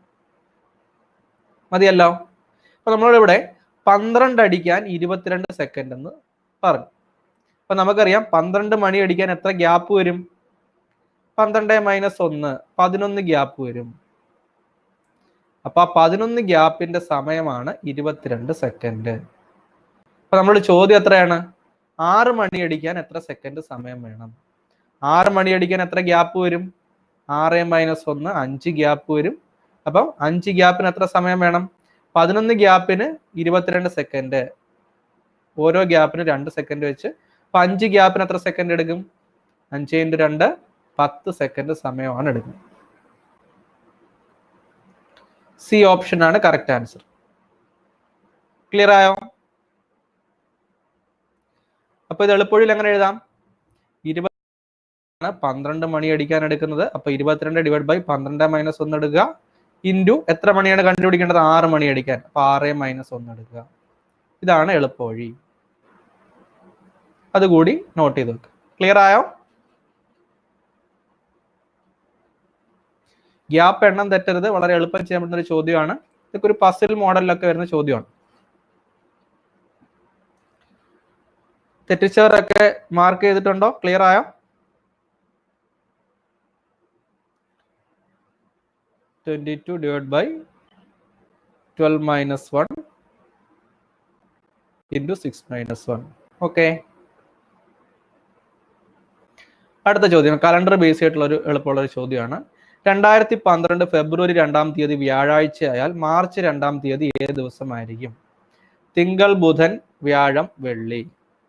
മതിയല്ലോ. അപ്പൊ നമ്മളിവിടെ പന്ത്രണ്ട് അടിക്കാൻ ഇരുപത്തിരണ്ട് സെക്കൻഡ് എന്ന് പറഞ്ഞു. അപ്പൊ നമുക്കറിയാം പന്ത്രണ്ട് മണി അടിക്കാൻ എത്ര ഗ്യാപ്പ് വരും? പന്ത്രണ്ട് മൈനസ് ഒന്ന്, പതിനൊന്ന് ഗ്യാപ്പ് വരും. അപ്പൊ ആ പതിനൊന്ന് ഗ്യാപ്പിന്റെ സമയമാണ് ഇരുപത്തിരണ്ട് സെക്കൻഡ്. അപ്പൊ നമ്മുടെ ചോദ്യം എത്രയാണ്? ആറ് മണി അടിക്കാൻ എത്ര സെക്കൻഡ് സമയം വേണം? ആറ് മണി അടിക്കാൻ എത്ര ഗ്യാപ്പ് വരും? ആറ് മൈനസ് ഒന്ന്, അഞ്ച് ഗ്യാപ്പ് വരും. അപ്പം അഞ്ച് ഗ്യാപ്പിന് എത്ര സമയം വേണം? പതിനൊന്ന് ഗ്യാപ്പിന് ഇരുപത്തിരണ്ട് സെക്കൻഡ്, ഓരോ ഗ്യാപ്പിന് രണ്ട് സെക്കൻഡ് വെച്ച്. അപ്പൊ അഞ്ച് ഗ്യാപ്പിന് എത്ര സെക്കൻഡ് എടുക്കും? അഞ്ച് ഇൻറ്റു രണ്ട്, പത്ത് സെക്കൻഡ് സമയമാണ് എടുക്കുന്നത്. സി ഓപ്ഷൻ ആണ് കറക്റ്റ് ആൻസർ. ക്ലിയർ ആയോ? അപ്പൊ ഇത് എളുപ്പവഴിയിൽ എങ്ങനെ എഴുതാം? ഇരുപത് പന്ത്രണ്ട് മണി അടിക്കാൻ എടുക്കുന്നത്. അപ്പൊ ഇരുപത്തിരണ്ട് ഡിവൈഡ് ബൈ പന്ത്രണ്ട് മൈനസ് ഒന്ന് എടുക്കുക, ഇൻറ്റു എത്ര മണിയാണ് കണ്ടുപിടിക്കേണ്ടത്? ആറ് മണി അടിക്കാൻ. അപ്പൊ ആറ് മൈനസ് ഒന്ന് എടുക്കുക. ഇതാണ് എളുപ്പവഴി. അതുകൂടി നോട്ട് ചെയ്ത് വെക്കുക. ക്ലിയർ ആയോ? ഗ്യാപ്പ് എണ്ണം തെറ്റരുത്. വളരെ എളുപ്പം ചെയ്യാൻ പറ്റുന്ന ഒരു ചോദ്യമാണ്. ഇതൊക്കെ ഒരു പസിൽ മോഡലിലൊക്കെ വരുന്ന ചോദ്യമാണ്. തെറ്റിച്ചവരൊക്കെ മാർക്ക് ചെയ്തിട്ടുണ്ടോ? ക്ലിയർ ആയോ? Twenty two divide by twelve minus one into six minus one. Okay. അടുത്ത ചോദ്യം കലണ്ടർ ബേസ് ആയിട്ടുള്ള ഒരു എളുപ്പമുള്ള ഒരു ചോദ്യമാണ്. രണ്ടായിരത്തി പന്ത്രണ്ട് ഫെബ്രുവരി രണ്ടാം തീയതി വ്യാഴാഴ്ച ആയാൽ മാർച്ച് രണ്ടാം തീയതി ഏത് ദിവസമായിരിക്കും? തിങ്കൾ, ബുധൻ, വ്യാഴം, വെള്ളി.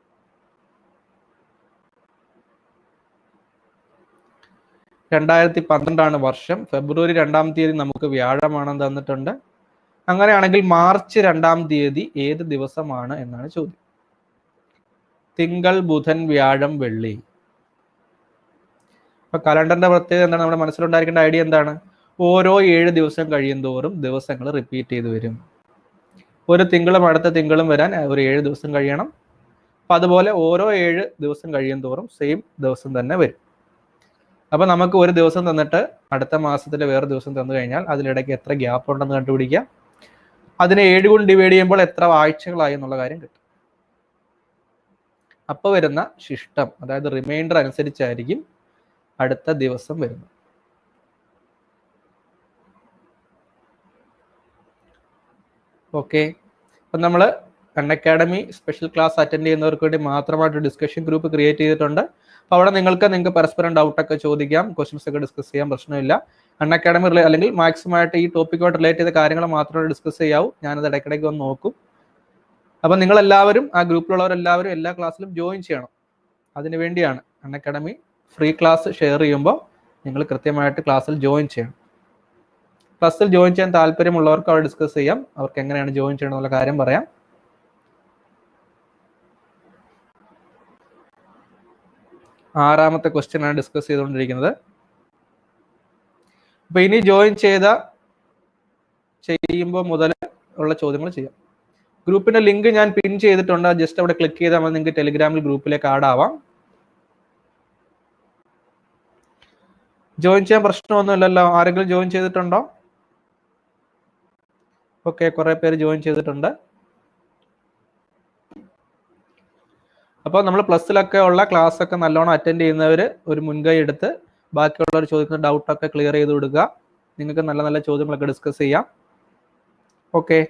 രണ്ടായിരത്തി പന്ത്രണ്ടാണ് വർഷം. ഫെബ്രുവരി രണ്ടാം തീയതി നമുക്ക് വ്യാഴമാണെന്ന് തന്നിട്ടുണ്ട്. അങ്ങനെയാണെങ്കിൽ മാർച്ച് രണ്ടാം തീയതി ഏത് ദിവസമാണ് എന്നാണ് ചോദ്യം. തിങ്കൾ, ബുധൻ, വ്യാഴം, വെള്ളി. അപ്പൊ കലണ്ടറിന്റെ പ്രത്യേകത എന്താണ്? നമ്മുടെ മനസ്സിലുണ്ടായിരിക്കേണ്ട ഐഡിയ എന്താണ്? ഓരോ ഏഴ് ദിവസം കഴിയും തോറും ദിവസങ്ങൾ റിപ്പീറ്റ് ചെയ്ത് വരും. ഒരു തിങ്കളും അടുത്ത തിങ്കളും വരാൻ ഒരു ഏഴ് ദിവസം കഴിയണം. അപ്പൊ അതുപോലെ ഓരോ ഏഴ് ദിവസം കഴിയും തോറും സെയിം ദിവസം തന്നെ വരും. അപ്പൊ നമുക്ക് ഒരു ദിവസം തന്നിട്ട് അടുത്ത മാസത്തിലെ വേറെ ദിവസം തന്നു കഴിഞ്ഞാൽ അതിലിടയ്ക്ക് എത്ര ഗ്യാപ്പ് ഉണ്ടെന്ന് കണ്ടുപിടിക്കാം. അതിനെ ഏഴ് കൊണ്ട് ഡിവൈഡ് ചെയ്യുമ്പോൾ എത്ര ആഴ്ചകളായി എന്നുള്ള കാര്യം കിട്ടും. അപ്പൊ വരുന്ന ശിഷ്ടം, അതായത് റിമൈൻഡർ അനുസരിച്ചായിരിക്കും അടുത്ത ദിവസം വരുന്നത്. ഓക്കെ. അപ്പം നമ്മൾ അൺഅക്കാഡമി സ്പെഷ്യൽ ക്ലാസ് അറ്റൻഡ് ചെയ്യുന്നവർക്ക് വേണ്ടി മാത്രമായിട്ട് ഡിസ്കഷൻ ഗ്രൂപ്പ് ക്രിയേറ്റ് ചെയ്തിട്ടുണ്ട്. അപ്പോൾ അവിടെ നിങ്ങൾക്ക് നിങ്ങൾക്ക് പരസ്പരം ഡൗട്ടൊക്കെ ചോദിക്കാം, ക്വസ്റ്റ്യൻസ് ഒക്കെ ഡിസ്കസ് ചെയ്യാൻ പ്രശ്നമില്ല. അൺഅക്കാഡമി അല്ലെങ്കിൽ മാക്സിമം ആയിട്ട് ഈ ടോപ്പിക്കുമായിട്ട് റിലേറ്റ് ചെയ്ത കാര്യങ്ങൾ മാത്രമേ ഡിസ്കസ് ചെയ്യാവൂ. ഞാനത് ഇടയ്ക്കിടയ്ക്ക് ഒന്ന് നോക്കും. അപ്പം നിങ്ങളെല്ലാവരും ആ ഗ്രൂപ്പിലുള്ളവരെല്ലാവരും എല്ലാ ക്ലാസ്സിലും ജോയിൻ ചെയ്യണം. അതിനു വേണ്ടിയാണ് അൺഅക്കാഡമി ഫ്രീ ക്ലാസ് ഷെയർ ചെയ്യുമ്പോൾ നിങ്ങൾ കൃത്യമായിട്ട് ക്ലാസ്സിൽ ജോയിൻ ചെയ്യണം. ക്ലാസ്സിൽ ജോയിൻ ചെയ്യാൻ താല്പര്യമുള്ളവർക്ക് അവിടെ ഡിസ്കസ് ചെയ്യാം. അവർക്ക് എങ്ങനെയാണ് ജോയിൻ ചെയ്യണം എന്നുള്ള കാര്യം പറയാം. ആറാമത്തെ ക്വസ്റ്റ്യൻ ആണ് ഡിസ്കസ് ചെയ്തുകൊണ്ടിരിക്കുന്നത്. അപ്പൊ ഇനി ജോയിൻ ചെയ്ത ചെയ്യുമ്പോൾ മുതൽ ഉള്ള ചോദ്യങ്ങൾ ചെയ്യാം. ഗ്രൂപ്പിന്റെ ലിങ്ക് ഞാൻ പിൻ ചെയ്തിട്ടുണ്ട്. ജസ്റ്റ് അവിടെ ക്ലിക്ക് ചെയ്താൽ മതി, നിങ്ങൾക്ക് ടെലിഗ്രാമിൽ ഗ്രൂപ്പിലേക്ക് ആഡ് ആവാം. ജോയിൻ ചെയ്യാൻ പ്രശ്നമൊന്നുമില്ലല്ലോ? ആരെങ്കിലും ജോയിൻ ചെയ്തിട്ടുണ്ടോ? ഓക്കെ, കുറെ പേര് ജോയിൻ ചെയ്തിട്ടുണ്ട്. അപ്പോൾ നമ്മൾ പ്ലസിലൊക്കെ ഉള്ള ക്ലാസ് ഒക്കെ നല്ലോണം അറ്റൻഡ് ചെയ്യുന്നവർ ഒരു മുൻകൈ എടുത്ത് ബാക്കിയുള്ളവർ ചോദിക്കുന്ന ഡൗട്ടൊക്കെ ക്ലിയർ ചെയ്ത് കൊടുക്കുക. നിങ്ങൾക്ക് നല്ല നല്ല ചോദ്യങ്ങളൊക്കെ ഡിസ്കസ് ചെയ്യാം. ഓക്കെ.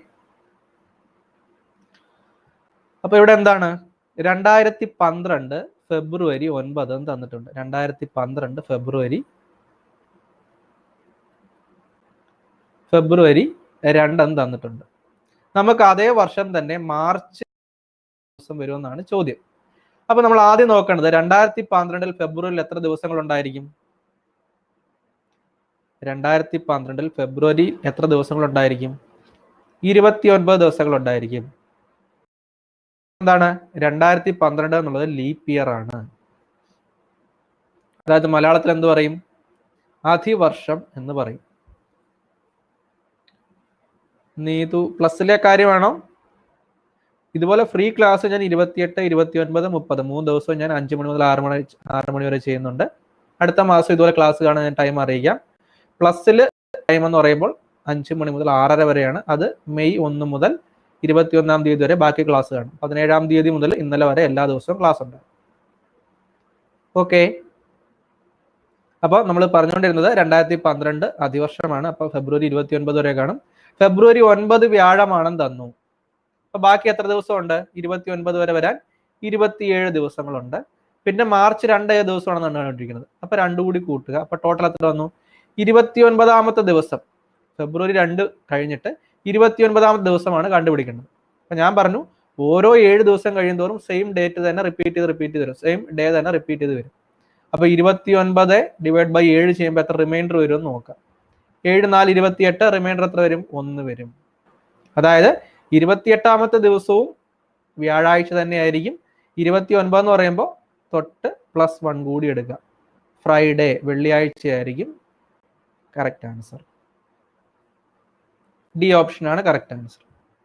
അപ്പൊ ഇവിടെ എന്താണ്? രണ്ടായിരത്തി പന്ത്രണ്ട് ഫെബ്രുവരി ഒൻപത് എന്ന് തന്നിട്ടുണ്ട്. രണ്ടായിരത്തി പന്ത്രണ്ട് ഫെബ്രുവരി ഫെബ്രുവരി രണ്ടെന്ന് തന്നിട്ടുണ്ട്. നമുക്ക് അതേ വർഷം തന്നെ മാർച്ച് ദിവസം വരുമെന്നാണ് ചോദ്യം. അപ്പൊ നമ്മൾ ആദ്യം നോക്കേണ്ടത് രണ്ടായിരത്തി പന്ത്രണ്ടിൽ ഫെബ്രുവരിയിൽ എത്ര ദിവസങ്ങൾ ഉണ്ടായിരിക്കും? രണ്ടായിരത്തി പന്ത്രണ്ടിൽ ഫെബ്രുവരി എത്ര ദിവസങ്ങൾ ഉണ്ടായിരിക്കും? ഇരുപത്തി ഒൻപത് ദിവസങ്ങൾ ഉണ്ടായിരിക്കും. എന്താണ്? രണ്ടായിരത്തി പന്ത്രണ്ട് എന്നുള്ളത് ലീപ്പ് ഇയർ ആണ്. അതായത് മലയാളത്തിൽ എന്ത് പറയും? അതിവർഷം എന്ന് പറയും. നീതു പ്ലസിലെ കാര്യമാണോ? ഇതുപോലെ ഫ്രീ ക്ലാസ് ഞാൻ ഇരുപത്തിയെട്ട് ഇരുപത്തി ഒൻപത് മുപ്പത് മൂന്ന് ദിവസവും ഞാൻ അഞ്ചു മണി മുതൽ ആറ് മണി ആറ് മണി വരെ ചെയ്യുന്നുണ്ട്. അടുത്ത മാസം ഇതുപോലെ ക്ലാസ് കാണാൻ ഞാൻ ടൈം അറിയിക്കാം. പ്ലസ്സിൽ ടൈം എന്ന് പറയുമ്പോൾ അഞ്ചു മണി മുതൽ ആറര വരെയാണ്. അത് മെയ് ഒന്ന് മുതൽ ഇരുപത്തി ഒന്നാം തീയതി വരെ ബാക്കി ക്ലാസ് കാണും. പതിനേഴാം തീയതി മുതൽ ഇന്നലെ വരെ എല്ലാ ദിവസവും ക്ലാസ് ഉണ്ട്. ഓക്കെ. അപ്പോൾ നമ്മൾ പറഞ്ഞുകൊണ്ടിരുന്നത് രണ്ടായിരത്തി പന്ത്രണ്ട് അതിവർഷമാണ്. അപ്പോൾ ഫെബ്രുവരി ഇരുപത്തി ഒൻപത് വരെ കാണും. ഫെബ്രുവരി ഒൻപത് വ്യാഴമാണെന്ന് തന്നു. അപ്പൊ ബാക്കി എത്ര ദിവസമുണ്ട്? ഇരുപത്തി ഒൻപത് വരെ വരാൻ ഇരുപത്തിയേഴ് ദിവസങ്ങളുണ്ട്. പിന്നെ മാർച്ച് രണ്ട് ഏത് ദിവസമാണെന്നാണ് കണ്ടുപിടിക്കുന്നത്. അപ്പൊ രണ്ടു കൂടി കൂട്ടുക. അപ്പൊ ടോട്ടൽ എത്ര വന്നു? ഇരുപത്തി ഒൻപതാമത്തെ ദിവസം. ഫെബ്രുവരി രണ്ട് കഴിഞ്ഞിട്ട് ഇരുപത്തി ഒൻപതാമത്തെ ദിവസമാണ് കണ്ടുപിടിക്കേണ്ടത്. അപ്പൊ ഞാൻ പറഞ്ഞു ഓരോ ഏഴ് ദിവസം കഴിയുന്തോറും സെയിം ഡേറ്റ് തന്നെ റിപ്പീറ്റ് ചെയ്ത് റിപ്പീറ്റ് ചെയ്ത് വരും. സെയിം ഡേ തന്നെ റിപ്പീറ്റ് ചെയ്ത് വരും. അപ്പൊ ഇരുപത്തി ഒൻപത് ഡിവൈഡ് ബൈ ഏഴ് ചെയ്യുമ്പോൾ എത്ര റിമൈൻഡർ വരും എന്ന് നോക്കാം. ഏഴ് നാല് ഇരുപത്തി എട്ട്, റിമൈൻഡർ എത്ര വരും? ഒന്ന് വരും. അതായത് ഇരുപത്തിയെട്ടാമത്തെ ദിവസവും വ്യാഴാഴ്ച തന്നെയായിരിക്കും. ഇരുപത്തി ഒൻപത് എന്ന് പറയുമ്പോൾ തൊട്ട് പ്ലസ് വൺ കൂടി എടുക്കുക. ഫ്രൈഡേ വെള്ളിയാഴ്ച ആയിരിക്കും കറക്റ്റ് ആൻസർ. ഡി ഓപ്ഷനാണ് കറക്റ്റ് ആൻസർ.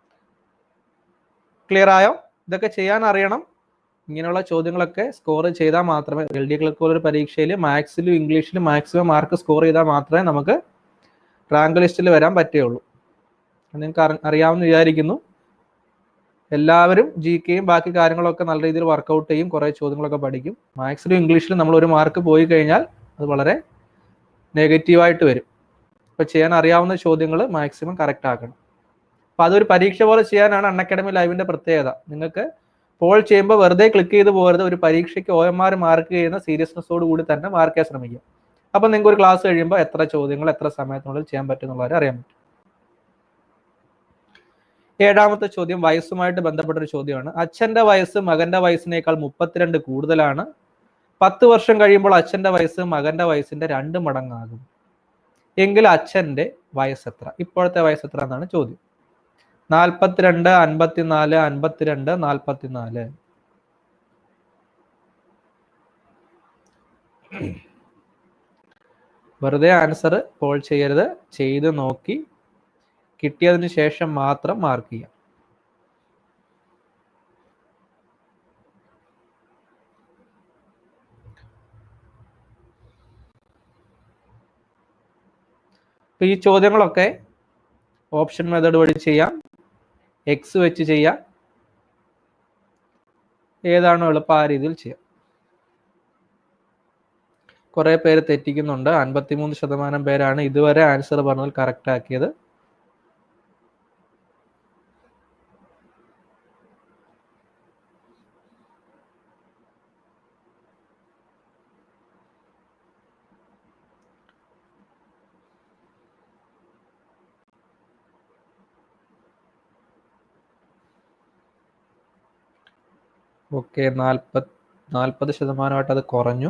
ക്ലിയർ ആയോ? ഇതൊക്കെ ചെയ്യാൻ അറിയണം. ഇങ്ങനെയുള്ള ചോദ്യങ്ങളൊക്കെ സ്കോർ ചെയ്താൽ മാത്രമേ എൽ ഡി ക്ലർക്ക് പോലൊരു പരീക്ഷയിൽ മാത്സിലും ഇംഗ്ലീഷിലും മാക്സിമം മാർക്ക് സ്കോർ ചെയ്താൽ മാത്രമേ നമുക്ക് റാങ്ക് ലിസ്റ്റിൽ വരാൻ പറ്റുകയുള്ളൂ. നിങ്ങൾക്ക് അറിയാമെന്ന് വിചാരിക്കുന്നു. എല്ലാവരും ജി കെയും ബാക്കി കാര്യങ്ങളൊക്കെ നല്ല രീതിയിൽ വർക്കൗട്ട് ചെയ്യും, കുറേ ചോദ്യങ്ങളൊക്കെ പഠിക്കും. മാത്സിലും ഇംഗ്ലീഷിലും നമ്മൾ ഒരു മാർക്ക് പോയി കഴിഞ്ഞാൽ അത് വളരെ നെഗറ്റീവായിട്ട് വരും. അപ്പോൾ ചെയ്യാൻ അറിയാവുന്ന ചോദ്യങ്ങൾ മാക്സിമം കറക്റ്റ് ആക്കണം. അപ്പോൾ അതൊരു പരീക്ഷ പോലെ ചെയ്യാനാണ് അൺഅക്കാഡമി ലൈവിൻ്റെ പ്രത്യേകത. നിങ്ങൾക്ക് പോൾ ചെയ്യുമ്പോൾ വെറുതെ ക്ലിക്ക് ചെയ്ത് പോകരുത്. ഒരു പരീക്ഷയ്ക്ക് ഒ എം ആർ മാർക്ക് ചെയ്യുന്ന സീരിയസ്നെസ്സോട് കൂടി തന്നെ മാർക്ക് ചെയ്യാൻ ശ്രമിക്കുക. അപ്പം നിങ്ങൾക്ക് ഒരു ക്ലാസ് കഴിയുമ്പോൾ എത്ര ചോദ്യങ്ങൾ എത്ര സമയത്തിനുള്ളിൽ ചെയ്യാൻ പറ്റും എന്നുള്ളത് അറിയാൻ പറ്റും. ഏഴാമത്തെ ചോദ്യം വയസ്സുമായിട്ട് ബന്ധപ്പെട്ടൊരു ചോദ്യമാണ്. അച്ഛൻ്റെ വയസ്സ് മകൻ്റെ വയസ്സിനേക്കാൾ മുപ്പത്തിരണ്ട് കൂടുതലാണ്. പത്ത് വർഷം കഴിയുമ്പോൾ അച്ഛൻ്റെ വയസ്സ് മകൻ്റെ വയസ്സിൻ്റെ രണ്ട് മടങ്ങാകും. എങ്കിൽ അച്ഛൻ്റെ വയസ്സ് എത്ര? ഇപ്പോഴത്തെ വയസ്സ് എത്ര എന്നാണ് ചോദ്യം. നാൽപ്പത്തിരണ്ട്, അൻപത്തിനാല്, അൻപത്തിരണ്ട്, നാൽപ്പത്തിനാല്. വെറുതെ ആൻസർ പോൾ ചെയ്യരുത്. ചെയ്ത് നോക്കി കിട്ടിയതിന് ശേഷം മാത്രം മാർക്ക് ചെയ്യാം. അപ്പൊ ഈ ചോദ്യങ്ങളൊക്കെ ഓപ്ഷൻ മെത്തേഡ് വഴി ചെയ്യാം, എക്സ് വെച്ച് ചെയ്യാം, ഏതാണോ എളുപ്പം ആ രീതിയിൽ ചെയ്യാം. കുറെ പേര് തെറ്റിക്കുന്നുണ്ട്. അൻപത്തിമൂന്ന് ശതമാനം പേരാണ് ഇതുവരെ ആൻസർ പറഞ്ഞാൽ കറക്റ്റ് ആക്കിയത്. ഓക്കെ, നാൽപ്പത് നാൽപ്പത് ശതമാനമായിട്ട് അത് കുറഞ്ഞു.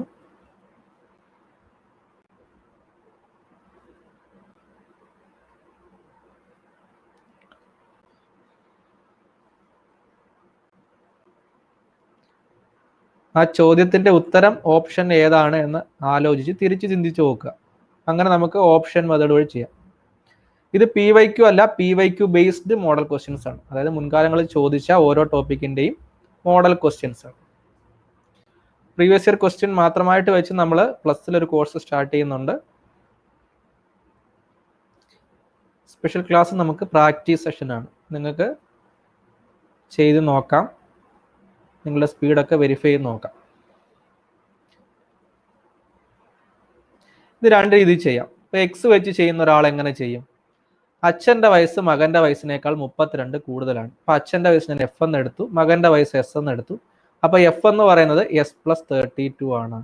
ആ ചോദ്യത്തിന്റെ ഉത്തരം ഓപ്ഷൻ ഏതാണ് എന്ന് ആലോചിച്ച് തിരിച്ച് ചിന്തിച്ച് നോക്കുക. അങ്ങനെ നമുക്ക് ഓപ്ഷൻ മെത്തേഡ് വഴി ചെയ്യാം. ഇത് പി വൈ ക്യു അല്ല, P Y Q based model questions ആണ്. അതായത് മുൻകാലങ്ങളിൽ ചോദിച്ച ഓരോ ടോപ്പിക്കിന്റെയും മോഡൽ ക്വസ്റ്റ്യൻസ് ആണ്. പ്രീവിയസ് ഇയർ ക്വസ്റ്റ്യൻ മാത്രമായിട്ട് വെച്ച് നമ്മൾ പ്ലസ്സിൽ ഒരു കോഴ്സ് സ്റ്റാർട്ട് ചെയ്യുന്നുണ്ട്. സ്പെഷ്യൽ ക്ലാസ് നമുക്ക് പ്രാക്ടീസ് സെഷൻ ആണ്. നിങ്ങൾക്ക് ചെയ്ത് നോക്കാം, നിങ്ങളുടെ സ്പീഡൊക്കെ വെരിഫൈ ചെയ്ത് നോക്കാം. ഇത് രണ്ട് രീതിയിൽ ചെയ്യാം. ഇപ്പൊ എക്സ് വെച്ച് ചെയ്യുന്ന ഒരാൾ എങ്ങനെ ചെയ്യും? അച്ഛൻ്റെ വയസ്സ് മകൻ്റെ വയസ്സിനേക്കാൾ മുപ്പത്തിരണ്ട് കൂടുതലാണ്. അപ്പൊ അച്ഛൻ്റെ വയസ്സ് ഞാൻ എഫ് എന്ന് എടുത്തു, മകൻ്റെ വയസ്സ് എസ് എന്ന് എടുത്തു. അപ്പൊ എഫ് എന്ന് പറയുന്നത് എസ് പ്ലസ് തേർട്ടി ടു ആണ്.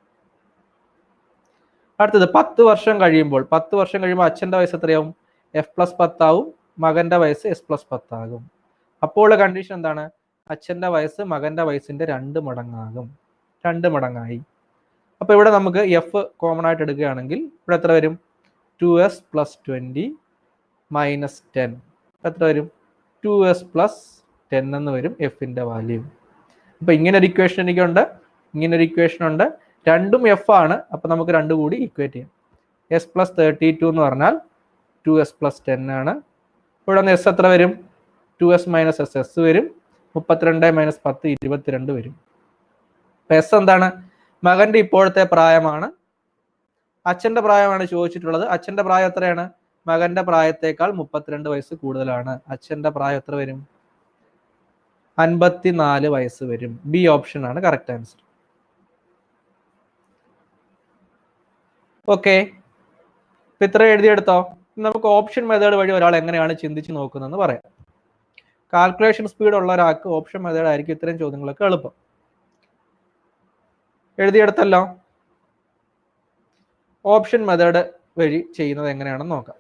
അടുത്തത് പത്ത് വർഷം കഴിയുമ്പോൾ പത്ത് വർഷം കഴിയുമ്പോൾ അച്ഛൻ്റെ വയസ്സ് എത്രയാവും? എഫ് പ്ലസ് പത്താവും, മകൻ്റെ വയസ്സ് എസ് പ്ലസ് പത്താകും. അപ്പോൾ കണ്ടീഷൻ എന്താണ്? അച്ഛൻ്റെ വയസ്സ് മകൻ്റെ വയസ്സിന്റെ രണ്ട് മടങ്ങാകും. രണ്ട് മടങ്ങായി. അപ്പൊ ഇവിടെ നമുക്ക് എഫ് കോമൺ ആയിട്ട് എടുക്കുകയാണെങ്കിൽ ഇവിടെ എത്ര വരും? Two S plus twenty minus ten. എത്ര വരും? ടു എസ് പ്ലസ് ടെൻ എന്ന് വരും എഫിന്റെ വാല്യൂ. അപ്പൊ ഇങ്ങനെ ഒരു ഇക്വേഷൻ എനിക്കുണ്ട്, ഇങ്ങനെ ഒരു ഇക്വേഷൻ ഉണ്ട്. രണ്ടും എഫ് ആണ്. അപ്പൊ നമുക്ക് രണ്ടും കൂടി ഇക്വേറ്റ് ചെയ്യാം. എസ് പ്ലസ് തേർട്ടി ടു എന്ന് പറഞ്ഞാൽ ടു എസ് പ്ലസ് ടെൻ ആണ്. ഇവിടെ നിന്ന് എസ് എത്ര വരും? Two S minus S S വരും. മുപ്പത്തിരണ്ട് മൈനസ് പത്ത് ഇരുപത്തിരണ്ട് വരും. എസ് എന്താണ്? മകന്റെ ഇപ്പോഴത്തെ പ്രായമാണ്. അച്ഛന്റെ പ്രായമാണ് ചോദിച്ചിട്ടുള്ളത്. അച്ഛന്റെ പ്രായം എത്രയാണ്? മകന്റെ പ്രായത്തേക്കാൾ മുപ്പത്തിരണ്ട് വയസ്സ് കൂടുതലാണ്. അച്ഛന്റെ പ്രായം എത്ര വരും? അൻപത്തിനാല് വയസ്സ് വരും. ബി ഓപ്ഷൻ ആണ് കറക്റ്റ് ആൻസർ. ഓക്കെ, ഇപ്പൊ ഇത്ര എഴുതിയെടുത്തോ. നമുക്ക് ഓപ്ഷൻ മെത്തേഡ് വഴി ഒരാൾ എങ്ങനെയാണ് ചിന്തിച്ച് നോക്കുന്നതെന്ന് പറയാം. കാൽക്കുലേഷൻ സ്പീഡ് ഉള്ള ഒരാൾക്ക് ഓപ്ഷൻ മെത്തേഡ് ആയിരിക്കും ഇത്തരം ചോദ്യങ്ങളൊക്കെ എളുപ്പം. എഴുതിയെടുത്തല്ലോ. ഓപ്ഷൻ മെത്തേഡ് വഴി ചെയ്യുന്നത് എങ്ങനെയാണെന്ന് നോക്കാം.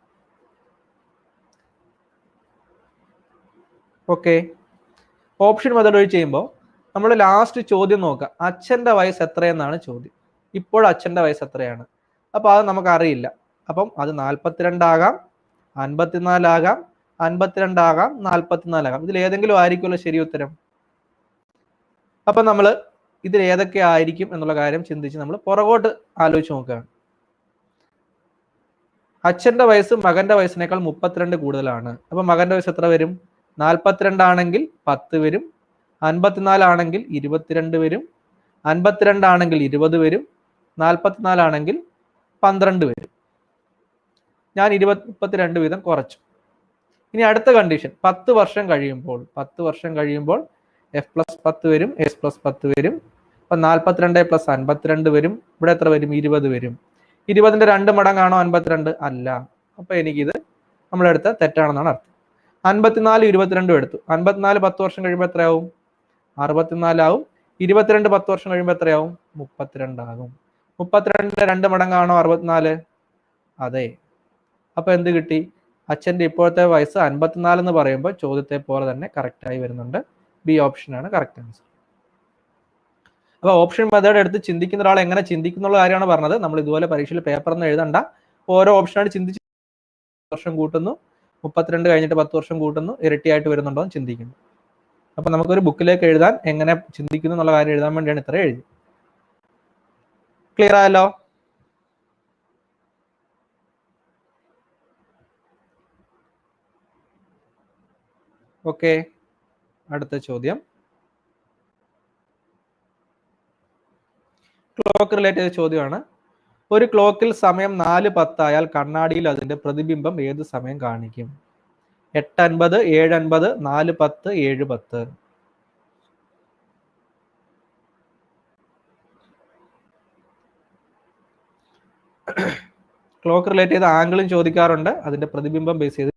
ഓക്കെ, ഓപ്ഷൻ മെത്തേഡ് വഴി ചെയ്യുമ്പോൾ നമ്മൾ ലാസ്റ്റ് ചോദ്യം നോക്കാം. അച്ഛൻ്റെ വയസ്സ് എത്രയെന്നാണ് ചോദ്യം. ഇപ്പോൾ അച്ഛൻ്റെ വയസ്സ് എത്രയാണ്? അപ്പോൾ അത് നമുക്ക് അറിയില്ല. അപ്പം അത് നാൽപ്പത്തിരണ്ടാകാം, അൻപത്തിനാലാകാം, അൻപത്തിരണ്ടാകാം, നാൽപ്പത്തിനാലാകാം. ഇതിൽ ഏതെങ്കിലും ആയിരിക്കുമല്ലോ ശരി ഉത്തരം. അപ്പം നമ്മൾ ഇതിൽ ഏതൊക്കെ ആയിരിക്കും എന്നുള്ള കാര്യം ചിന്തിച്ച് നമ്മൾ പുറകോട്ട് ആലോചിച്ച് നോക്കുകയാണ്. അച്ഛന്റെ വയസ്സ് മകന്റെ വയസ്സിനേക്കാൾ മുപ്പത്തിരണ്ട് കൂടുതലാണ്. അപ്പൊ മകന്റെ വയസ്സ് എത്ര വരും? നാൽപ്പത്തിരണ്ടാണെങ്കിൽ പത്ത് വരും, അൻപത്തിനാലാണെങ്കിൽ ഇരുപത്തിരണ്ട് വരും, അൻപത്തിരണ്ടാണെങ്കിൽ ഇരുപത് വരും, നാൽപ്പത്തിനാലാണെങ്കിൽ പന്ത്രണ്ട് വരും. ഞാൻ ഇരുപത്തി മുപ്പത്തിരണ്ട് വീതം കുറച്ചു. ഇനി അടുത്ത കണ്ടീഷൻ, പത്ത് വർഷം കഴിയുമ്പോൾ പത്ത് വർഷം കഴിയുമ്പോൾ എഫ് പ്ലസ് പത്ത് വരും, എസ് പ്ലസ് പത്ത് വരും. അപ്പൊ നാൽപ്പത്തിരണ്ട് പ്ലസ് അൻപത്തിരണ്ട് വരും. ഇവിടെ എത്ര വരും? ഇരുപത് വരും. ഇരുപതിന്റെ രണ്ട് മടങ്ങാണോ അൻപത്തിരണ്ട്? അല്ല. അപ്പൊ എനിക്കിത് നമ്മളെടുത്ത തെറ്റാണെന്നാണ് അർത്ഥം. അൻപത്തിനാല് ഇരുപത്തിരണ്ടും എടുത്തു. അൻപത്തിനാല് പത്ത് വർഷം കഴിയുമ്പോൾ എത്രയാവും? അറുപത്തിനാലാവും. ഇരുപത്തിരണ്ട് പത്ത് വർഷം കഴിയുമ്പോൾ എത്രയാവും? മുപ്പത്തിരണ്ടാകും. മുപ്പത്തിരണ്ടിന്റെ രണ്ട് മടങ്ങാണോ അറുപത്തിനാല്? അതെ. അപ്പൊ എന്ത് കിട്ടി? അച്ഛന്റെ ഇപ്പോഴത്തെ വയസ്സ് അൻപത്തിനാല് എന്ന് പറയുമ്പോൾ ചോദ്യത്തെ പോലെ തന്നെ കറക്റ്റ് ആയി വരുന്നുണ്ട്. ബി ഓപ്ഷനാണ് കറക്റ്റ് ആൻസർ. അപ്പൊ ഓപ്ഷൻ മെത്തേഡ് എടുത്ത് ചിന്തിക്കുന്ന ഒരാൾ എങ്ങനെ ചിന്തിക്കുന്നുള്ള കാര്യമാണ് പറഞ്ഞത്. നമ്മൾ ഇതുപോലെ പരീക്ഷയിൽ പേപ്പറൊന്നും എഴുതണ്ട, ഓരോ ഓപ്ഷനായിട്ട് ചിന്തിച്ച് വർഷം കൂട്ടുന്നു, മുപ്പത്തിരണ്ട് കഴിഞ്ഞിട്ട് പത്ത് വർഷം കൂട്ടുന്നു, ഇരട്ടിയായിട്ട് വരുന്നുണ്ടോ എന്ന് ചിന്തിക്കുന്നു. അപ്പൊ നമുക്കൊരു ബുക്കിലേക്ക് എഴുതാൻ എങ്ങനെ ചിന്തിക്കുന്നു എന്നുള്ള കാര്യം എഴുതാൻ വേണ്ടിയാണ് ഇത്ര എഴുതി. ക്ലിയർ ആയല്ലോ? ഓക്കെ, അടുത്ത ചോദ്യം ക്ലോക്ക് റിലേറ്റഡ് ചോദ്യമാണ്. ഒരു ക്ലോക്കിൽ സമയം നാല് പത്തായാൽ കണ്ണാടിയിൽ അതിന്റെ പ്രതിബിംബം ഏത് സമയം കാണിക്കും? എട്ട് അൻപത്, ഏഴ് അൻപത്, നാല് പത്ത്, ഏഴ് പത്ത്. ക്ലോക്ക് റിലേറ്റ് ചെയ്ത ആംഗിളും ചോദിക്കാറുണ്ട്, അതിന്റെ പ്രതിബിംബം ബേസ് ചെയ്ത്.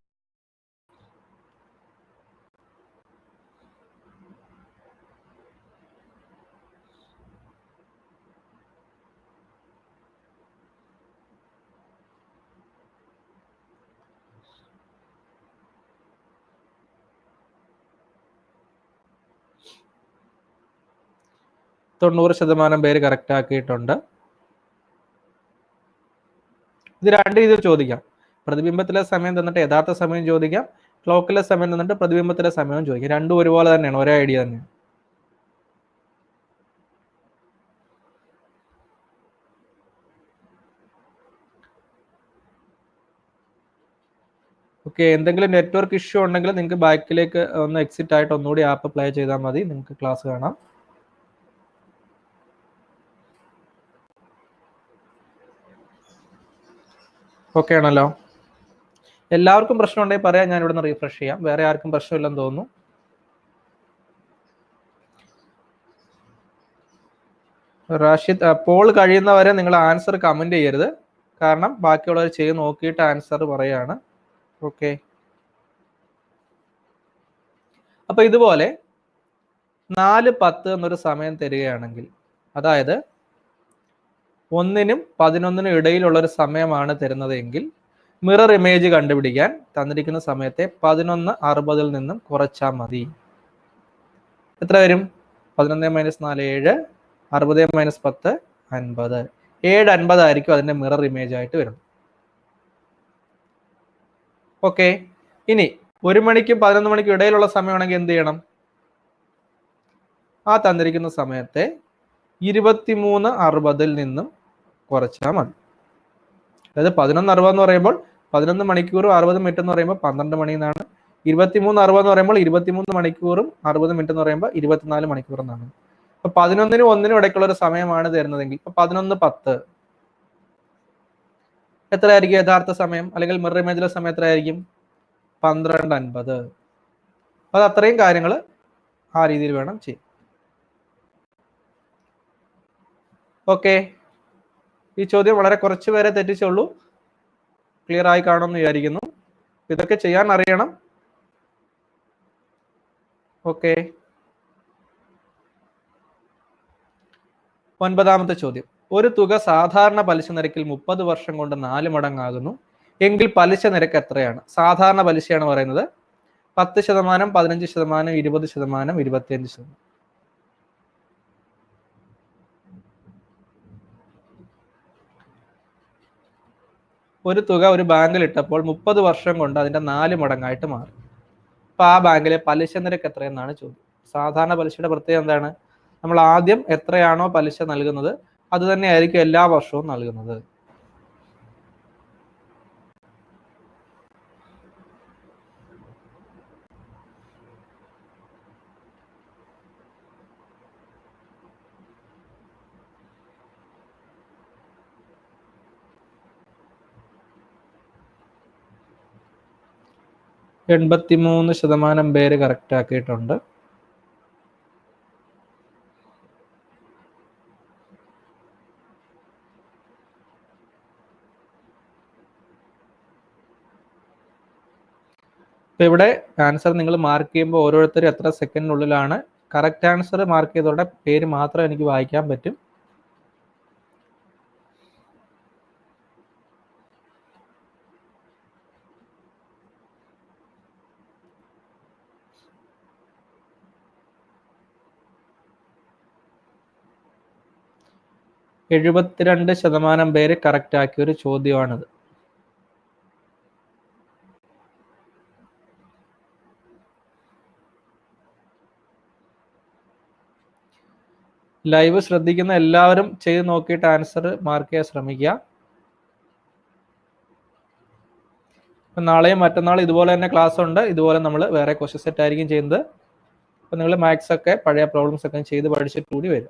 തൊണ്ണൂറ് ശതമാനം പേര് കറക്റ്റ് ആക്കിയിട്ടുണ്ട്. ഇത് രണ്ട് രീതിയിൽ ചോദിക്കാം. പ്രതിബിംബത്തിലെ സമയം തന്നിട്ട് യഥാർത്ഥ സമയം ചോദിക്കാം, ക്ലോക്കിലെ സമയം തന്നിട്ട് പ്രതിബിംബത്തിലെ സമയവും ചോദിക്കാം. രണ്ടും ഒരുപോലെ തന്നെയാണ്, ഒരേ ഐഡിയ തന്നെയാണ്. ഓക്കെ, എന്തെങ്കിലും നെറ്റ്വർക്ക് ഇഷ്യൂ ഉണ്ടെങ്കിൽ നിങ്ങൾക്ക് ബാക്കിലേക്ക് ഒന്ന് എക്സിറ്റ് ആയിട്ട് ഒന്നുകൂടി ആപ്പ് പ്ലേ ചെയ്താൽ മതി, നിങ്ങൾക്ക് ക്ലാസ് കാണാം. ഓക്കെ ആണല്ലോ? എല്ലാവർക്കും പ്രശ്നം ഉണ്ടെങ്കിൽ പറയാം, ഞാൻ ഇവിടെ നിന്ന് റീഫ്രഷ് ചെയ്യാം. വേറെ ആർക്കും പ്രശ്നമില്ലെന്ന് തോന്നുന്നു. റാഷിദ്, പോൾ കഴിയുന്നവരെ നിങ്ങൾ ആൻസർ കമന്റ് ചെയ്യരുത്, കാരണം ബാക്കിയുള്ളവർ ചെയ്ത് നോക്കിയിട്ട് ആൻസർ പറയാണ്. ഓക്കെ, അപ്പൊ ഇതുപോലെ നാല് പത്ത് എന്നൊരു സമയം തരികയാണെങ്കിൽ, അതായത് ഒന്നിനും പതിനൊന്നിനും ഇടയിലുള്ള ഒരു സമയമാണ് തരുന്നതെങ്കിൽ മിറർ ഇമേജ് കണ്ടുപിടിക്കാൻ തന്നിരിക്കുന്ന സമയത്തെ പതിനൊന്ന് അറുപതിൽ നിന്നും കുറച്ചാൽ മതി. എത്ര വരും? പതിനൊന്ന് മൈനസ് നാല് ഏഴ്, അറുപത് മൈനസ് പത്ത് അൻപത്. ഏഴ് അൻപതായിരിക്കും അതിന്റെ മിറർ ഇമേജ് ആയിട്ട് വരുന്നത്. ഓക്കെ, ഇനി ഒരു മണിക്കും പതിനൊന്ന് മണിക്കും ഇടയിലുള്ള സമയമാണെങ്കിൽ എന്ത് ചെയ്യണം? ആ തന്നിരിക്കുന്ന സമയത്തെ ഇരുപത്തിമൂന്ന് അറുപതിൽ നിന്നും കുറച്ചാൽ മതി. അതായത് പതിനൊന്ന് അറുപത് എന്ന് പറയുമ്പോൾ പതിനൊന്ന് മണിക്കൂറും അറുപത് മിനിറ്റ് എന്ന് പറയുമ്പോൾ പന്ത്രണ്ട് മണി എന്നാണ്. ഇരുപത്തിമൂന്ന് അറുപത് എന്ന് പറയുമ്പോൾ ഇരുപത്തിമൂന്ന് മണിക്കൂറും അറുപത് മിനിറ്റ് എന്ന് പറയുമ്പോൾ ഇരുപത്തിനാല് മണിക്കൂർ എന്നാണ്. അപ്പൊ പതിനൊന്നിനും ഒന്നിനും ഇടയ്ക്കുള്ള ഒരു സമയമാണ് തരുന്നതെങ്കിൽ ഇപ്പൊ പതിനൊന്ന് പത്ത് എത്രയായിരിക്കും യഥാർത്ഥ സമയം, അല്ലെങ്കിൽ മിറർ ഇമേജിലെ സമയം എത്രയായിരിക്കും? പന്ത്രണ്ട് അൻപത്. അത് അത്രയും കാര്യങ്ങൾ ആ രീതിയിൽ വേണം ചെയ്യാൻ. ഓക്കെ, ഈ ചോദ്യം വളരെ കുറച്ച് പേരെ തെറ്റിച്ചുള്ളൂ. ക്ലിയർ ആയി കാണുമെന്ന് വിചാരിക്കുന്നു. ഇതൊക്കെ ചെയ്യാൻ അറിയണം. ഓക്കെ, ഒൻപതാമത്തെ ചോദ്യം. ഒരു തുക സാധാരണ പലിശ നിരക്കിൽ മുപ്പത് വർഷം കൊണ്ട് നാല് മടങ്ങാകുന്നു എങ്കിൽ പലിശ നിരക്ക് എത്രയാണ്? സാധാരണ പലിശയാണ് പറയുന്നത്. പത്ത് ശതമാനം, പതിനഞ്ച് ശതമാനം, ഇരുപത് ശതമാനം, ഇരുപത്തിയഞ്ച് ശതമാനം. ഒരു തുക ഒരു ബാങ്കിൽ ഇട്ടപ്പോൾ മുപ്പത് വർഷം കൊണ്ട് അതിന്റെ നാല് മടങ്ങായിട്ട് മാറി. അപ്പൊ ആ ബാങ്കിലെ പലിശ നിരക്ക് എത്രയെന്നാണ് ചോദ്യം. സാധാരണ പലിശയുടെ പ്രത്യേകത എന്താണ്? നമ്മൾ ആദ്യം എത്രയാണോ പലിശ നൽകുന്നത് അത് തന്നെ ആയിരിക്കും എല്ലാ വർഷവും നൽകുന്നത്. എൺപത്തി മൂന്ന് ശതമാനം പേര് കറക്റ്റ് ആക്കിയിട്ടുണ്ട്. ഇപ്പൊ ഇവിടെ ആൻസർ നിങ്ങൾ മാർക്ക് ചെയ്യുമ്പോൾ ഓരോരുത്തരും എത്ര സെക്കൻഡിനുള്ളിലാണ് കറക്റ്റ് ആൻസർ മാർക്ക് ചെയ്തവരുടെ പേര് മാത്രം എനിക്ക് വായിക്കാൻ പറ്റും. എഴുപത്തിരണ്ട് ശതമാനം പേര് കറക്റ്റ് ആക്കിയ ഒരു ചോദ്യമാണിത്. ലൈവ് ശ്രദ്ധിക്കുന്ന എല്ലാവരും ചെയ്ത് നോക്കിയിട്ട് ആൻസർ മാർക്ക് ചെയ്യാൻ ശ്രമിക്കുക. നാളെയും മറ്റന്നാളും ഇതുപോലെ തന്നെ ക്ലാസ് ഉണ്ട്. ഇതുപോലെ നമ്മൾ വേറെ ക്വസ്റ്റ്യൻ സെറ്റ് ആയിരിക്കും ചെയ്യുന്നത്. അപ്പൊ നിങ്ങൾ മാത്സ് ഒക്കെ പഴയ പ്രോബ്ലംസ് ഒക്കെ ചെയ്ത് പഠിച്ചിട്ട് കൂടി വരും.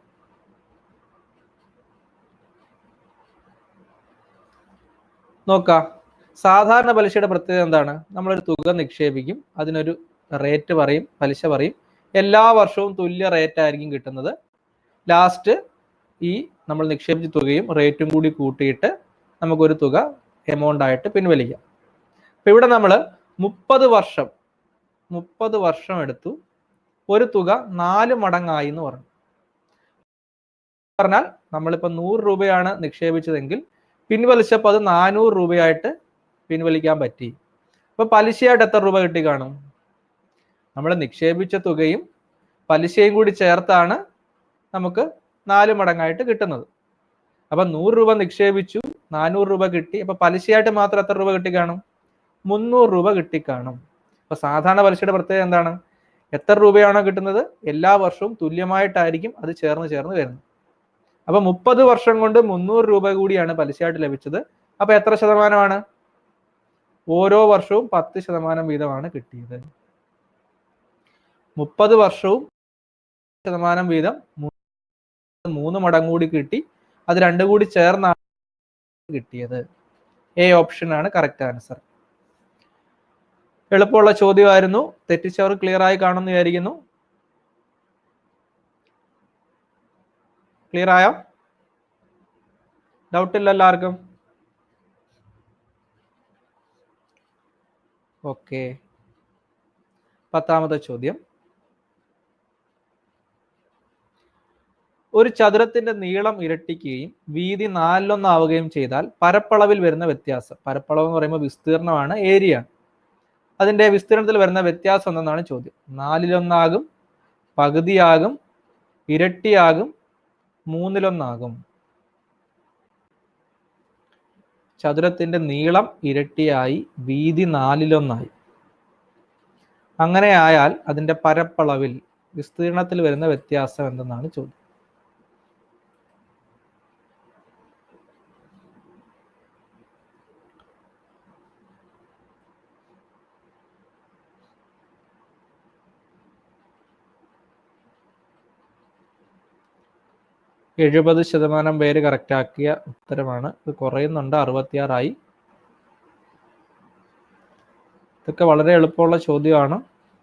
നോക്കാം, സാധാരണ പലിശയുടെ പ്രത്യേകത എന്താണ്? നമ്മളൊരു തുക നിക്ഷേപിക്കും, അതിനൊരു റേറ്റ് പറയും, പലിശ പറയും. എല്ലാ വർഷവും തുല്യ റേറ്റ് ആയിരിക്കും കിട്ടുന്നത്. ലാസ്റ്റ് ഈ നമ്മൾ നിക്ഷേപിച്ച തുകയും റേറ്റും കൂടി കൂട്ടിയിട്ട് നമുക്കൊരു തുക എമൗണ്ട് ആയിട്ട് പിൻവലിക്കാം. അപ്പൊ ഇവിടെ നമ്മൾ മുപ്പത് വർഷം മുപ്പത് വർഷം എടുത്തു, ഒരു തുക നാല് മടങ്ങായി എന്ന് പറഞ്ഞു. പറഞ്ഞാൽ നമ്മളിപ്പോൾ നൂറ് രൂപയാണ് നിക്ഷേപിച്ചതെങ്കിൽ പിൻവലിച്ചപ്പോൾ അത് നാനൂറ് രൂപയായിട്ട് പിൻവലിക്കാൻ പറ്റി. അപ്പൊ പലിശയായിട്ട് എത്ര രൂപ കിട്ടി കാണും? നമ്മൾ നിക്ഷേപിച്ച തുകയും പലിശയും കൂടി ചേർത്താണ് നമുക്ക് നാല് മടങ്ങായിട്ട് കിട്ടുന്നത്. അപ്പൊ നൂറ് രൂപ നിക്ഷേപിച്ചു, നാനൂറ് രൂപ കിട്ടി. അപ്പൊ പലിശയായിട്ട് മാത്രം എത്ര രൂപ കിട്ടി കാണും? മുന്നൂറ് രൂപ കിട്ടിക്കാണും. അപ്പൊ സാധാരണ പലിശയുടെ പ്രത്യേകത എന്താണ്? എത്ര രൂപയാണോ കിട്ടുന്നത് എല്ലാ വർഷവും തുല്യമായിട്ടായിരിക്കും അത് ചേർന്ന് ചേർന്ന് വരുന്നത്. അപ്പൊ മുപ്പത് വർഷം കൊണ്ട് മുന്നൂറ് രൂപ കൂടിയാണ് പലിശയായിട്ട് ലഭിച്ചത്. അപ്പൊ എത്ര ശതമാനമാണ്? ഓരോ വർഷവും പത്ത് ശതമാനം വീതമാണ് കിട്ടിയത്. മുപ്പത് വർഷവും ശതമാനം വീതം മൂന്ന് മടങ്ങ് കൂടി കിട്ടി. അത് രണ്ടും കൂടി ചേർന്നാണ് കിട്ടിയത്. എ ഓപ്ഷൻ ആണ് കറക്റ്റ് ആൻസർ. എളുപ്പമുള്ള ചോദ്യമായിരുന്നു. തെറ്റിച്ചവർ ക്ലിയർ ആയി കാണുമെന്ന് വിചാരിക്കുന്നു. ക്ലിയർ ആയോ? ഡൗട്ട് ഇല്ലല്ലോ ആർക്കും? ഓക്കെ, പത്താമത്തെ ചോദ്യം. ഒരു ചതുരത്തിന്റെ നീളം ഇരട്ടിക്കുകയും വീതി നാലിലൊന്നാവുകയും ചെയ്താൽ പരപ്പളവിൽ വരുന്ന വ്യത്യാസം, പരപ്പളവ് എന്ന് പറയുമ്പോൾ വിസ്തീർണമാണ്, ഏരിയ. അതിന്റെ വിസ്തീർണത്തിൽ വരുന്ന വ്യത്യാസം എന്തെന്നാണ് ചോദ്യം. നാലിലൊന്നാകും, പകുതിയാകും, ഇരട്ടിയാകും, മൂന്നിലൊന്നാകും. ചതുരത്തിന്റെ നീളം ഇരട്ടിയായി, വീതി നാലിലൊന്നായി. അങ്ങനെ ആയാൽ അതിന്റെ പരപ്പളവിൽ വിസ്തീർണത്തിൽ വരുന്ന വ്യത്യാസം എന്തെന്നാണ് ചോദ്യം. എഴുപത് ശതമാനം പേര് കറക്റ്റ് ആക്കിയ ഉത്തരമാണ്. ഇത് കുറയുന്നുണ്ട്, അറുപത്തിയാറായി. ഇതൊക്കെ വളരെ എളുപ്പമുള്ള ചോദ്യമാണ്.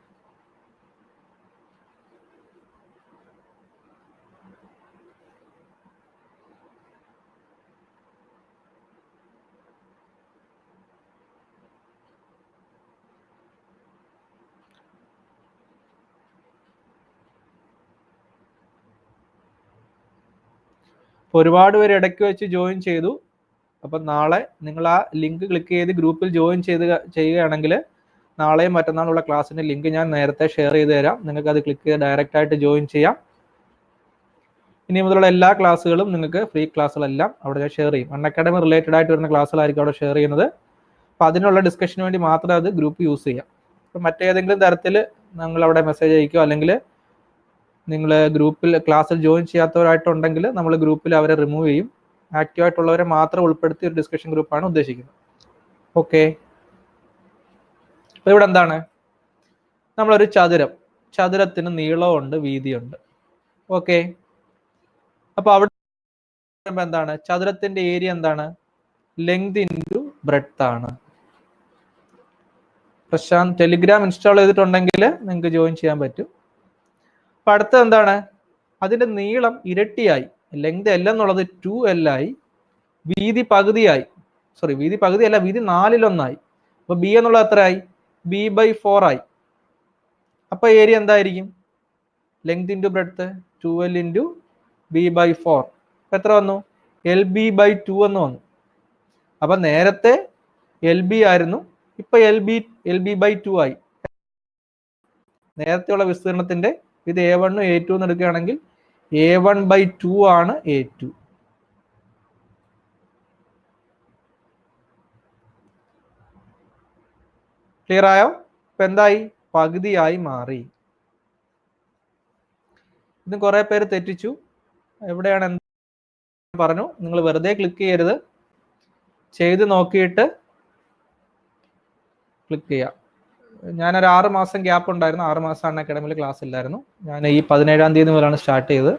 ഒരുപാട് പേര് ഇടയ്ക്ക് വെച്ച് ജോയിൻ ചെയ്തു. അപ്പം നാളെ നിങ്ങൾ ആ ലിങ്ക് ക്ലിക്ക് ചെയ്ത് ഗ്രൂപ്പിൽ ജോയിൻ ചെയ്ത് ചെയ്യുകയാണെങ്കിൽ നാളെയും മറ്റന്നാളുള്ള ക്ലാസ്സിന്റെ ലിങ്ക് ഞാൻ നേരത്തെ ഷെയർ ചെയ്ത് തരാം. നിങ്ങൾക്ക് അത് ക്ലിക്ക് ചെയ്ത് ഡയറക്റ്റ് ആയിട്ട് ജോയിൻ ചെയ്യാം. ഇനി മുതലുള്ള എല്ലാ ക്ലാസ്സുകളും നിങ്ങൾക്ക് ഫ്രീ ക്ലാസ്സുകളെല്ലാം അവിടെ ഞാൻ ഷെയർ ചെയ്യും. അൺ അക്കാഡമി റിലേറ്റഡ് ആയിട്ട് വരുന്ന ക്ലാസ്സുകളായിരിക്കും അവിടെ ഷെയർ ചെയ്യുന്നത്. അപ്പം അതിനുള്ള ഡിസ്കഷന് വേണ്ടി മാത്രമേ അത് ഗ്രൂപ്പ് യൂസ് ചെയ്യാം. അപ്പം മറ്റേതെങ്കിലും തരത്തിൽ നിങ്ങൾ അവിടെ മെസ്സേജ് അയക്കുകയോ അല്ലെങ്കിൽ നിങ്ങൾ ഗ്രൂപ്പിൽ ക്ലാസ്സിൽ ജോയിൻ ചെയ്യാത്തവരായിട്ടുണ്ടെങ്കിൽ നമ്മൾ ഗ്രൂപ്പിൽ അവരെ റിമൂവ് ചെയ്യും. ആക്റ്റീവായിട്ടുള്ളവരെ മാത്രം ഉൾപ്പെടുത്തി ഒരു ഡിസ്കഷൻ ഗ്രൂപ്പാണ് ഉദ്ദേശിക്കുന്നത്. ഓക്കെ, അപ്പൊ ഇവിടെ എന്താണ്? നമ്മളൊരു ചതുരം, ചതുരത്തിന് നീളമുണ്ട്, വീതിയുണ്ട്. ഓക്കെ, അപ്പൊ അവിടെ എന്താണ്? ചതുരത്തിന്റെ ഏരിയ എന്താണ്? ലെങ്ത് ഇൻറ്റു ബ്രെഡ്ത്ത് ആണ്. പ്രശാന്ത് ടെലിഗ്രാം ഇൻസ്റ്റാൾ ചെയ്തിട്ടുണ്ടെങ്കിൽ നിങ്ങൾക്ക് ജോയിൻ ചെയ്യാൻ പറ്റും. അപ്പം അടുത്ത എന്താണ്, അതിൻ്റെ നീളം ഇരട്ടിയായി, ലെങ്ത് എൽ എന്നുള്ളത് ടു എൽ ആയി, വീതി പകുതിയായി, സോറി വീതി പകുതി അല്ല, വീതി നാലിലൊന്നായി. അപ്പോൾ ബി എന്നുള്ളത് എത്രയായി? ബി ബൈ ഫോർ ആയി. അപ്പോൾ ഏരിയ എന്തായിരിക്കും? Length into breadth two L into B by four. അപ്പം എത്ര വന്നു? എൽ ബി ബൈ ടു എന്ന് വന്നു. അപ്പം നേരത്തെ എൽ ബി ആയിരുന്നു, ഇപ്പൊ L B L B by two ആയി. നേരത്തെയുള്ള വിസ്തീർണത്തിന്റെ ഇത് എ വണ്ണും എ ടു എന്ന് എടുക്കുകയാണെങ്കിൽ എ വൺ ബൈ ടു ആണ് എ ടു. ക്ലിയർ ആയോ? ഇപ്പൊ എന്തായി? പകുതിയായി മാറി. ഇത് കുറെ പേര് തെറ്റിച്ചു. എവിടെയാണ് എന്ത് പറഞ്ഞു? നിങ്ങൾ വെറുതെ ക്ലിക്ക് ചെയ്യരുത്, ചെയ്ത് നോക്കിയിട്ട് ക്ലിക്ക് ചെയ്യാം. ഞാനൊരു ആറ് മാസം ഗ്യാപ്പ് ഉണ്ടായിരുന്നു, ആറ് മാസം അൺ അക്കാഡമിയിൽ ക്ലാസ് ഇല്ലായിരുന്നു. ഞാൻ ഈ പതിനേഴാം തീയതി മുതലാണ് സ്റ്റാർട്ട് ചെയ്തത്.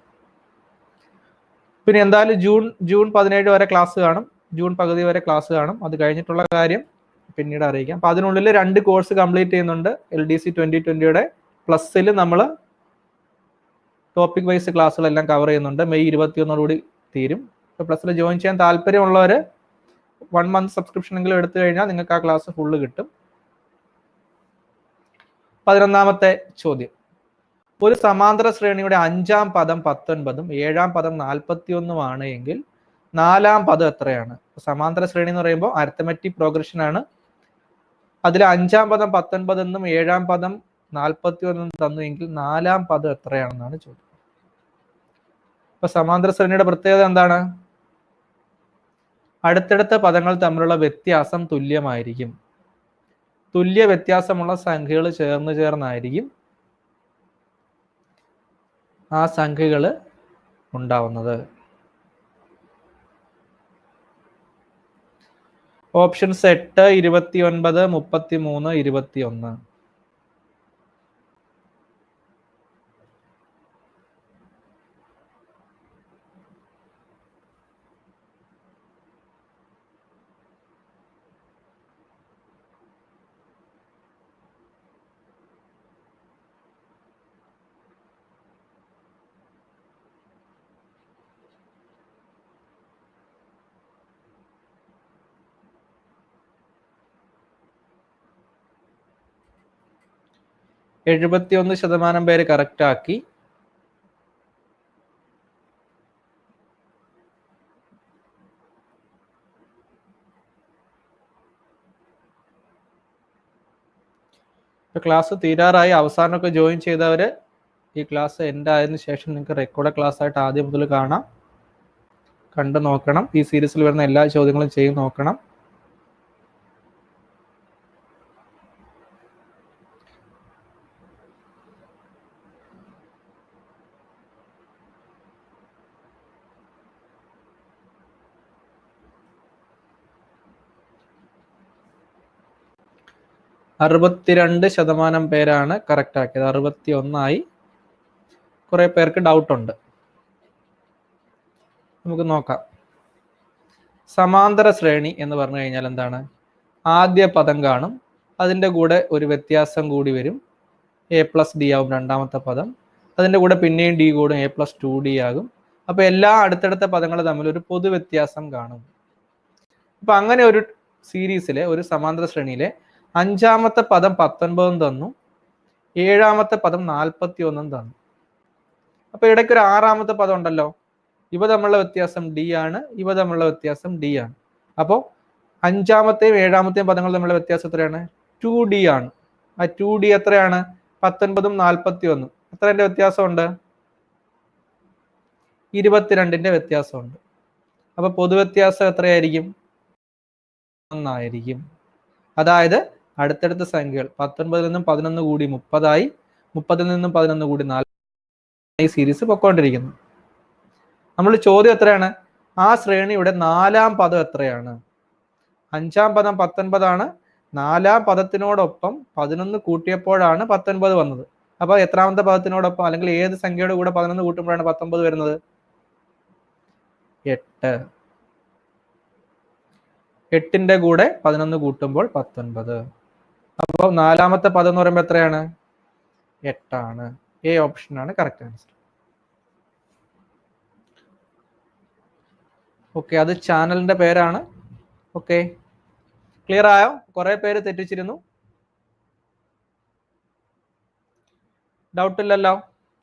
പിന്നെ എന്തായാലും ജൂൺ ജൂൺ പതിനേഴ് വരെ ക്ലാസ് കാണും, ജൂൺ പകുതി വരെ ക്ലാസ് കാണും. അത് കഴിഞ്ഞിട്ടുള്ള കാര്യം പിന്നീട് അറിയിക്കാം. അപ്പം അതിനുള്ളിൽ രണ്ട് കോഴ്സ് കംപ്ലീറ്റ് ചെയ്യുന്നുണ്ട്. എൽ ഡി സി ട്വന്റി ട്വന്റിയുടെ പ്ലസ്സിൽ നമ്മൾ ടോപ്പിക് വൈസ് ക്ലാസ്സുകളെല്ലാം കവർ ചെയ്യുന്നുണ്ട്. മെയ് ഇരുപത്തിയൊന്നോടുകൂടി തീരും. അപ്പോൾ പ്ലസ്സിൽ ജോയിൻ ചെയ്യാൻ താല്പര്യമുള്ളവർ വൺ മന്ത് സബ്സ്ക്രിപ്ഷൻ എങ്കിലും എടുത്തു കഴിഞ്ഞാൽ നിങ്ങൾക്ക് ആ ക്ലാസ് ഫുള്ള് കിട്ടും. പതിനൊന്നാമത്തെ ചോദ്യം, ഒരു സമാന്തര ശ്രേണിയുടെ അഞ്ചാം പദം പത്തൊൻപതും ഏഴാം പദം നാൽപ്പത്തി ഒന്നുമാണ് എങ്കിൽ നാലാം പദം എത്രയാണ്? സമാന്തര ശ്രേണി എന്ന് പറയുമ്പോൾ അരിത്തമെറ്റിക് പ്രോഗ്രഷൻ ആണ്. അതിൽ അഞ്ചാം പദം പത്തൊൻപത് എന്നും ഏഴാം പദം നാൽപ്പത്തി ഒന്നും തന്നു എങ്കിൽ നാലാം പദം എത്രയാണെന്നാണ് ചോദ്യം. ഇപ്പൊ സമാന്തര ശ്രേണിയുടെ പ്രത്യേകത എന്താണ്? അടുത്തടുത്ത പദങ്ങൾ തമ്മിലുള്ള വ്യത്യാസം തുല്യമായിരിക്കും. തുല്യ വ്യത്യാസമുള്ള സംഖ്യകൾ ചേർന്ന് ചേർന്നായിരിക്കും ആ സംഖ്യകൾ ഉണ്ടാവുന്നത്. ഓപ്ഷൻസ് എട്ട്, ഇരുപത്തി ഒൻപത്, മുപ്പത്തി മൂന്ന്, ഇരുപത്തി ഒന്ന്. എഴുപത്തിയൊന്ന് ശതമാനം പേര് കറക്റ്റ് ആക്കി. ക്ലാസ് തീരാറായി. അവസാനമൊക്കെ ജോയിൻ ചെയ്തവര് ഈ ക്ലാസ് എൻഡ് ആയതിനു ശേഷം നിങ്ങൾക്ക് റെക്കോർഡ് ക്ലാസ് ആയിട്ട് ആദ്യം മുതൽ കാണാം, കണ്ടു നോക്കണം. ഈ സീരീസിൽ വരുന്ന എല്ലാ ചോദ്യങ്ങളും ചെയ്ത് നോക്കണം. അറുപത്തിരണ്ട് ശതമാനം പേരാണ് കറക്റ്റ് ആക്കിയത്. അറുപത്തി ഒന്നായി. കുറെ പേർക്ക് ഡൗട്ട് ഉണ്ട്, നമുക്ക് നോക്കാം. സമാന്തര ശ്രേണി എന്ന് പറഞ്ഞു കഴിഞ്ഞാൽ എന്താണ്? ആദ്യ പദം കാണും, അതിൻ്റെ കൂടെ ഒരു വ്യത്യാസം കൂടി വരും, എ പ്ലസ് ഡി ആവും രണ്ടാമത്തെ പദം. അതിൻ്റെ കൂടെ പിന്നെയും ഡി കൂടും, എ പ്ലസ് ടു ഡി ആകും. അപ്പോൾ എല്ലാ അടുത്തടുത്ത പദങ്ങൾ തമ്മിൽ ഒരു പൊതു വ്യത്യാസം കാണും. അപ്പം അങ്ങനെ ഒരു സീരീസിലെ ഒരു സമാന്തര ശ്രേണിയിലെ അഞ്ചാമത്തെ പദം പത്തൊൻപതും തന്നു, ഏഴാമത്തെ പദം നാൽപ്പത്തി ഒന്നും തന്നു. അപ്പൊ ഇടയ്ക്ക് ഒരു ആറാമത്തെ പദം ഉണ്ടല്ലോ, ഇവ തമ്മിലുള്ള വ്യത്യാസം ഡി ആണ്, ഇവ തമ്മിലുള്ള വ്യത്യാസം ഡി ആണ്. അപ്പോൾ അഞ്ചാമത്തെയും ഏഴാമത്തെയും പദങ്ങൾ തമ്മിലുള്ള വ്യത്യാസം എത്രയാണ്? ടു ഡി ആണ്. ആ ടു ഡി എത്രയാണ്? പത്തൊൻപതും നാൽപ്പത്തി ഒന്നും. എത്രന്റെ വ്യത്യാസമുണ്ട്? ഇരുപത്തിരണ്ടിന്റെ വ്യത്യാസമുണ്ട്. അപ്പൊ പൊതുവ്യത്യാസം എത്രയായിരിക്കും? ഒന്നായിരിക്കും. അതായത് അടുത്തടുത്ത സംഖ്യകൾ പത്തൊൻപതിൽ നിന്നും പതിനൊന്ന് കൂടി മുപ്പതായി, മുപ്പതിൽ നിന്നും പതിനൊന്ന് കൂടി നാല്, ഈ സീരീസ് പൊക്കോണ്ടിരിക്കുന്നു. നമ്മൾ ചോദ്യം എത്രയാണ്? ആ ശ്രേണിയുടെ നാലാം പദം എത്രയാണ്? അഞ്ചാം പദം പത്തൊൻപതാണ്. നാലാം പദത്തിനോടൊപ്പം പതിനൊന്ന് കൂട്ടിയപ്പോഴാണ് പത്തൊൻപത് വന്നത്. അപ്പൊ എത്രാമത്തെ പദത്തിനോടൊപ്പം, അല്ലെങ്കിൽ ഏത് സംഖ്യയുടെ കൂടെ പതിനൊന്ന് കൂട്ടുമ്പോഴാണ് പത്തൊമ്പത് വരുന്നത്? എട്ട്. എട്ടിന്റെ കൂടെ പതിനൊന്ന് കൂട്ടുമ്പോൾ പത്തൊൻപത്. അപ്പോൾ നാലാമത്തെ പദം എന്ന് പറയുമ്പോൾ എത്രയാണ്? എട്ടാണ്. എ ഓപ്ഷൻ ആണ് കറക്റ്റ് ആൻസർ. ഓക്കെ, അത് ചാനലിന്റെ പേരാണ്. ഓക്കെ, ക്ലിയർ ആയോ? കുറെ പേര് തെറ്റിച്ചിരുന്നു. ഡൗട്ട് ഇല്ലല്ലോ?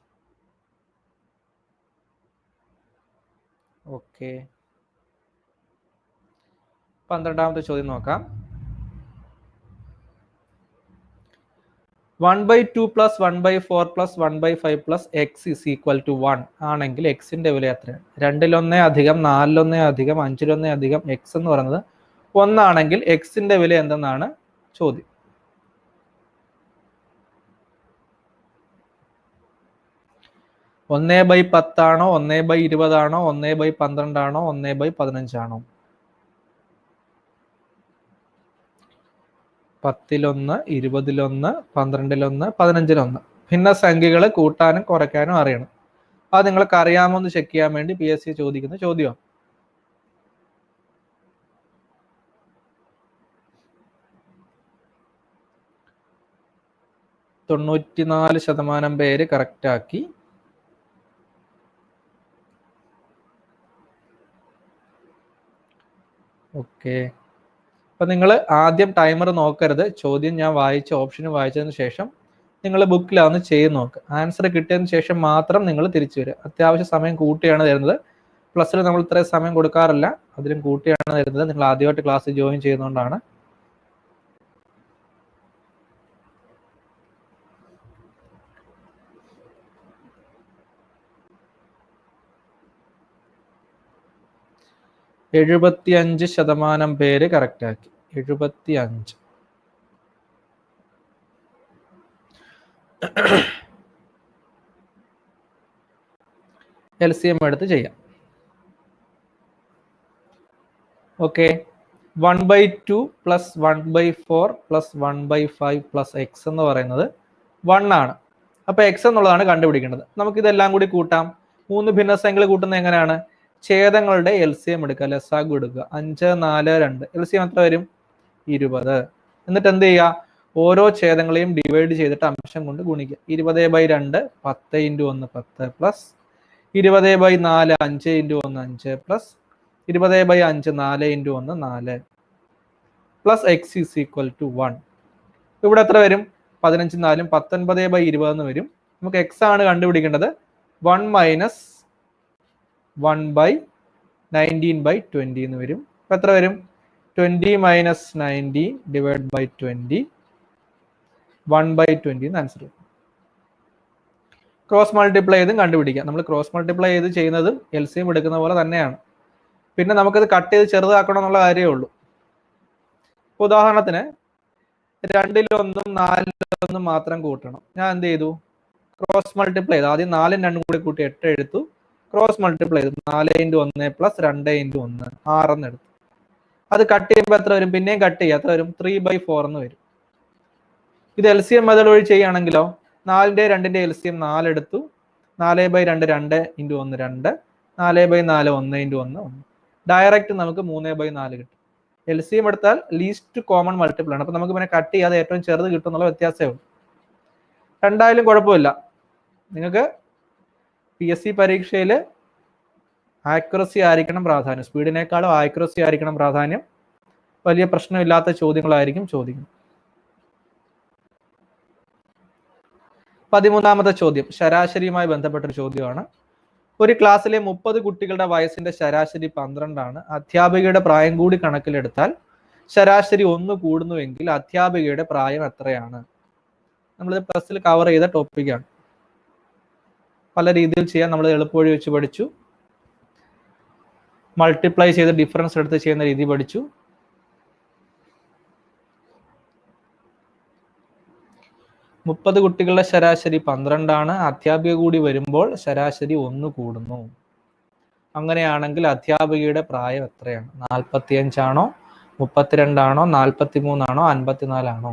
ഓക്കെ, പന്ത്രണ്ടാമത്തെ ചോദ്യം നോക്കാം. One by two plus one by four plus one by five plus X is equal to one ആണെങ്കിൽ എക്സിന്റെ വില എത്രയാണ്? രണ്ടിലൊന്നേ അധികം നാലിലൊന്നേ അധികം അഞ്ചിലൊന്നേ അധികം എക്സ് എന്ന് പറയുന്നത് ഒന്നാണെങ്കിൽ എക്സിന്റെ വില എന്തെന്നാണ് ചോദ്യം. ഒന്നേ ബൈ പത്താണോ, ഒന്നേ ബൈ ഇരുപതാണോ, ഒന്നേ ബൈ പന്ത്രണ്ടാണോ, ഒന്നേ ബൈ പതിനഞ്ചാണോ? പത്തിലൊന്ന്, ഇരുപതിലൊന്ന്, പന്ത്രണ്ടിലൊന്ന്, പതിനഞ്ചിലൊന്ന്. ഭിന്നസംഖ്യകൾ കൂട്ടാനും കുറയ്ക്കാനും അറിയണം. അത് നിങ്ങൾക്ക് അറിയാമോ എന്ന് ചെക്ക് ചെയ്യാൻ വേണ്ടി പി എസ് സി ചോദിക്കുന്ന ചോദ്യമാണ്. തൊണ്ണൂറ്റിനാല് ശതമാനം പേര് കറക്റ്റ് ആക്കി. ഓക്കെ, അപ്പൊ നിങ്ങൾ ആദ്യം ടൈമർ നോക്കരുത്. ചോദ്യം ഞാൻ വായിച്ച ഓപ്ഷന് വായിച്ചതിന് ശേഷം നിങ്ങൾ ബുക്കിലാന്ന് ചെയ്ത് നോക്കുക. ആൻസർ കിട്ടിയതിന് ശേഷം മാത്രം നിങ്ങൾ തിരിച്ചു വരിക. അത്യാവശ്യം സമയം കൂട്ടിയാണ് തരുന്നത്. പ്ലസ്സിൽ നമ്മൾ ഇത്രയും സമയം കൊടുക്കാറില്ല, അതിലും കൂട്ടിയാണ് തരുന്നത്. നിങ്ങൾ ആദ്യമായിട്ട് ക്ലാസ് ജോയിൻ ചെയ്യുന്നതുകൊണ്ടാണ്. എഴുപത്തി അഞ്ച് ശതമാനം പേര് കറക്റ്റ് ആക്കി. എഴുപത്തി അഞ്ച്. എൽ സി എം എടുത്ത് ചെയ്യാം. Okay, one by two plus one by four plus one by five plus X എന്ന് പറയുന്നത് വൺ ആണ്. അപ്പൊ എക്സ് എന്നുള്ളതാണ് കണ്ടുപിടിക്കേണ്ടത്. നമുക്കിതെല്ലാം കൂടി കൂട്ടാം. മൂന്ന് ഭിന്നസംഖ്യകൾ കൂട്ടുന്നത് എങ്ങനെയാണ്? ഛേദങ്ങളുടെ എൽ സി എം എടുക്കുക, ലസാഗു എടുക്കുക. അഞ്ച് നാല് രണ്ട്, എൽ സി എം എത്ര വരും? ഇരുപത്. എന്നിട്ട് എന്ത് ചെയ്യുക? ഓരോ ഛേദങ്ങളെയും ഡിവൈഡ് ചെയ്തിട്ട് അംശം കൊണ്ട് ഗുണിക്കുക. ഇരുപത് ബൈ രണ്ട് പത്ത് ഇൻറ്റു ഒന്ന് പത്ത് പ്ലസ് ഇരുപത് ബൈ നാല് അഞ്ച് ഇൻറ്റു ഒന്ന് അഞ്ച് പ്ലസ് ഇരുപത് ബൈ അഞ്ച് നാല് ഇൻറ്റു ഒന്ന് നാല് plus X is equal to one. ഇവിടെ എത്ര വരും? പതിനഞ്ച് നാലും പത്തൊൻപത് ബൈ ഇരുപത് എന്ന് വരും. നമുക്ക് എക്സ് ആണ് കണ്ടുപിടിക്കേണ്ടത്. One minus one by nineteen by twenty എന്ന് വരും. അപ്പൊ എത്ര വരും? Twenty minus nineteen divide by twenty, one by twenty എന്ന് ആൻസർ വരും. ക്രോസ് മൾട്ടിപ്ലൈ ചെയ്തും കണ്ടുപിടിക്കാം. നമ്മൾ ക്രോസ് മൾട്ടിപ്ലൈ ചെയ്ത് ചെയ്യുന്നതും എൽ സി എം എടുക്കുന്ന പോലെ തന്നെയാണ്. പിന്നെ നമുക്കത് കട്ട് ചെയ്ത് ചെറുതാക്കണം എന്നുള്ള കാര്യമേ ഉള്ളൂ. ഉദാഹരണത്തിന് രണ്ടിലൊന്നും നാലിലൊന്നും മാത്രം കൂട്ടണം. ഞാൻ എന്ത് ചെയ്തു? ക്രോസ് മൾട്ടിപ്ലൈ ചെയ്തു. ആദ്യം നാലും രണ്ടും കൂടി കൂട്ടി എട്ട് എടുത്തു. ക്രോസ് മൾട്ടിപ്ലൈ ചെയ്തു. നാല് ഇൻറ്റു ഒന്ന് പ്ലസ് രണ്ട് ഇൻറ്റു ഒന്ന് ആറെന്ന് എടുത്തു. അത് കട്ട് ചെയ്യുമ്പോൾ എത്ര വരും? പിന്നെയും കട്ട് ചെയ്യുക. എത്ര വരും? ത്രീ ബൈ ഫോർ എന്ന് വരും. ഇത് എൽ സി എം മെത്തേഡ് വഴി ചെയ്യുകയാണെങ്കിലോ, നാലിന്റെ രണ്ടിന്റെ എൽ സി എം നാല് എടുത്തു. നാല് ബൈ രണ്ട് രണ്ട് ഇൻറ്റു ഒന്ന് രണ്ട്, നാല് ബൈ നാല് ഒന്ന് ഇൻറ്റു ഒന്ന് ഒന്ന്. ഡയറക്റ്റ് നമുക്ക് മൂന്ന് ബൈ നാല് കിട്ടും. എൽ സി എം എടുത്താൽ ലീസ്റ്റ് കോമൺ മൾട്ടിപ്പിൾ ആണ്. അപ്പൊ നമുക്ക് പിന്നെ കട്ട് ചെയ്യാതെ ഏറ്റവും ചെറുത് കിട്ടും എന്നുള്ള വ്യത്യാസമേ ഉള്ളൂ. രണ്ടായാലും കുഴപ്പമില്ല. നിങ്ങൾക്ക് പി എസ് സി പരീക്ഷയിൽ ആക്യുറസി ആയിരിക്കണം പ്രാധാന്യം. സ്പീഡിനേക്കാളും ആക്യുറസി ആയിരിക്കണം പ്രാധാന്യം. വലിയ പ്രശ്നമില്ലാത്ത ചോദ്യങ്ങളായിരിക്കും ചോദിക്കുന്നത്. പതിമൂന്നാമത്തെ ചോദ്യം ശരാശരിയുമായി ബന്ധപ്പെട്ടൊരു ചോദ്യമാണ്. ഒരു ക്ലാസ്സിലെ മുപ്പത് കുട്ടികളുടെ വയസ്സിന്റെ ശരാശരി പന്ത്രണ്ടാണ്. അധ്യാപികയുടെ പ്രായം കൂടി കണക്കിലെടുത്താൽ ശരാശരി ഒന്ന് കൂടുന്നുവെങ്കിൽ അധ്യാപികയുടെ പ്രായം എത്രയാണ്? നമ്മളിത് പ്ലസിൽ കവർ ചെയ്ത ടോപ്പിക്കാണ്. പല രീതിയിൽ ചെയ്യാൻ നമ്മൾ എളുപ്പവഴി വെച്ച് പഠിച്ചു. മൾട്ടിപ്ലൈ ചെയ്ത് ഡിഫറൻസ് എടുത്ത് ചെയ്യുന്ന രീതി പഠിച്ചു. മുപ്പത് കുട്ടികളുടെ ശരാശരി പന്ത്രണ്ടാണ്. അധ്യാപിക കൂടി വരുമ്പോൾ ശരാശരി ഒന്ന് കൂടുന്നു. അങ്ങനെയാണെങ്കിൽ അധ്യാപികയുടെ പ്രായം എത്രയാണ്? നാൽപ്പത്തി അഞ്ചാണോ, മുപ്പത്തിരണ്ടാണോ, നാൽപ്പത്തി മൂന്നാണോ, അൻപത്തിനാലാണോ?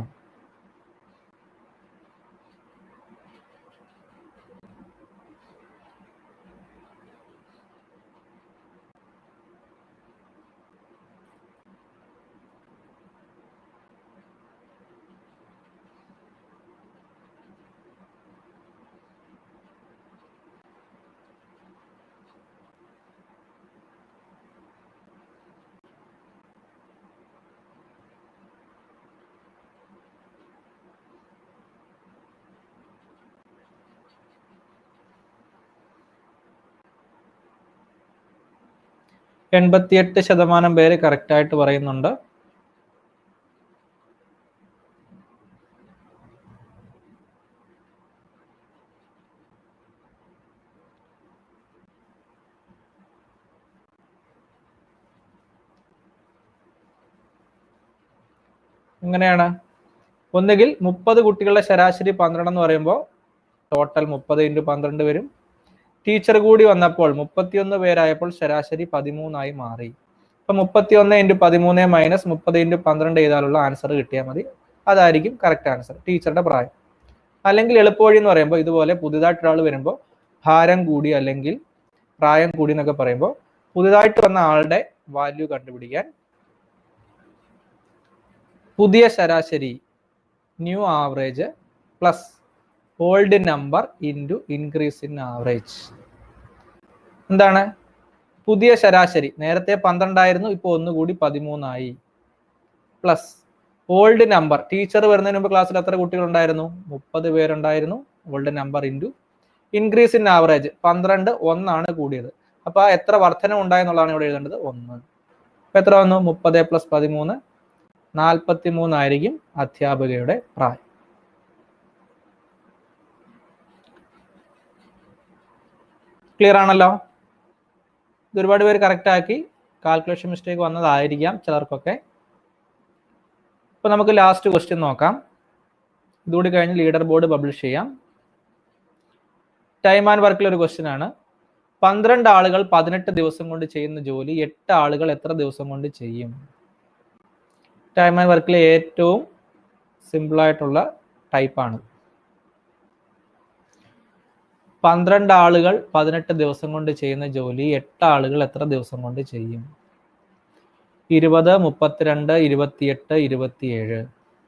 എൺപത്തിയെട്ട് ശതമാനം പേര് കറക്റ്റ് ആയിട്ട് പറയുന്നുണ്ട്. എങ്ങനെയാണ്? ഒന്നുകിൽ മുപ്പത് കുട്ടികളുടെ ശരാശരി പന്ത്രണ്ട് എന്ന് പറയുമ്പോൾ ടോട്ടൽ മുപ്പത് ഇൻറ്റു പന്ത്രണ്ട് വരും. ടീച്ചർ കൂടി വന്നപ്പോൾ മുപ്പത്തിയൊന്ന് പേരായപ്പോൾ ശരാശരി പതിമൂന്നായി മാറി. അപ്പൊ മുപ്പത്തിയൊന്ന് ഇൻറ്റു പതിമൂന്ന് മൈനസ് മുപ്പത് ഇൻറ്റു പന്ത്രണ്ട് ചെയ്താലുള്ള ആൻസർ കിട്ടിയാൽ മതി. അതായിരിക്കും കറക്റ്റ് ആൻസർ, ടീച്ചറുടെ പ്രായം. അല്ലെങ്കിൽ എളുപ്പവഴി എന്ന് പറയുമ്പോൾ ഇതുപോലെ പുതുതായിട്ട് ഒരാൾ വരുമ്പോൾ ഭാരം കൂടി അല്ലെങ്കിൽ പ്രായം കൂടി എന്നൊക്കെ പറയുമ്പോൾ പുതുതായിട്ട് വന്ന ആളുടെ വാല്യൂ കണ്ടുപിടിക്കാൻ പുതിയ ശരാശരി new average plus old number into increase in average. എന്താണ് പുതിയ ശരാശരി? നേരത്തെ പന്ത്രണ്ടായിരുന്നു, ഇപ്പോൾ ഒന്നുകൂടി പതിമൂന്നായി. പ്ലസ് ഓൾഡ് നമ്പർ, ടീച്ചർ വരുന്നതിന് മുമ്പ് ക്ലാസ്സിൽ എത്ര കുട്ടികളുണ്ടായിരുന്നു? മുപ്പത് പേരുണ്ടായിരുന്നു. Old number into increase in average, പന്ത്രണ്ട് ഒന്നാണ് കൂടിയത്. അപ്പൊ എത്ര വർധന ഉണ്ടായെന്നുള്ളതാണ് ഇവിടെ എഴുതേണ്ടത്, ഒന്ന്. അപ്പൊ എത്ര വന്നു? മുപ്പത് പ്ലസ് പതിമൂന്ന്, നാൽപ്പത്തി മൂന്നായിരിക്കും അധ്യാപികയുടെ പ്രായം. ക്ലിയർ ആണല്ലോ? ഇത് ഒരുപാട് പേര് കറക്റ്റ് ആക്കി. കാൽക്കുലേഷൻ മിസ്റ്റേക്ക് വന്നതായിരിക്കാം ചിലർക്കൊക്കെ. ഇപ്പൊ നമുക്ക് ലാസ്റ്റ് ക്വസ്റ്റ്യൻ നോക്കാം. ഇതുകൂടി കഴിഞ്ഞ് ലീഡർ ബോർഡ് പബ്ലിഷ് ചെയ്യാം. ടൈം ആൻഡ് വർക്കിൽ ഒരു ക്വസ്റ്റ്യൻ ആണ്. പന്ത്രണ്ട് ആളുകൾ പതിനെട്ട് ദിവസം കൊണ്ട് ചെയ്യുന്ന ജോലി എട്ട് ആളുകൾ എത്ര ദിവസം കൊണ്ട് ചെയ്യും? ടൈം ആൻഡ് വർക്കിലെ ഏറ്റവും സിമ്പിൾ ആയിട്ടുള്ള ടൈപ്പാണ്. പന്ത്രണ്ട് ആളുകൾ പതിനെട്ട് ദിവസം കൊണ്ട് ചെയ്യുന്ന ജോലി എട്ട് ആളുകൾ എത്ര ദിവസം കൊണ്ട് ചെയ്യും? ഇരുപത്, മുപ്പത്തിരണ്ട്, ഇരുപത്തിയെട്ട്, ഇരുപത്തിയേഴ്.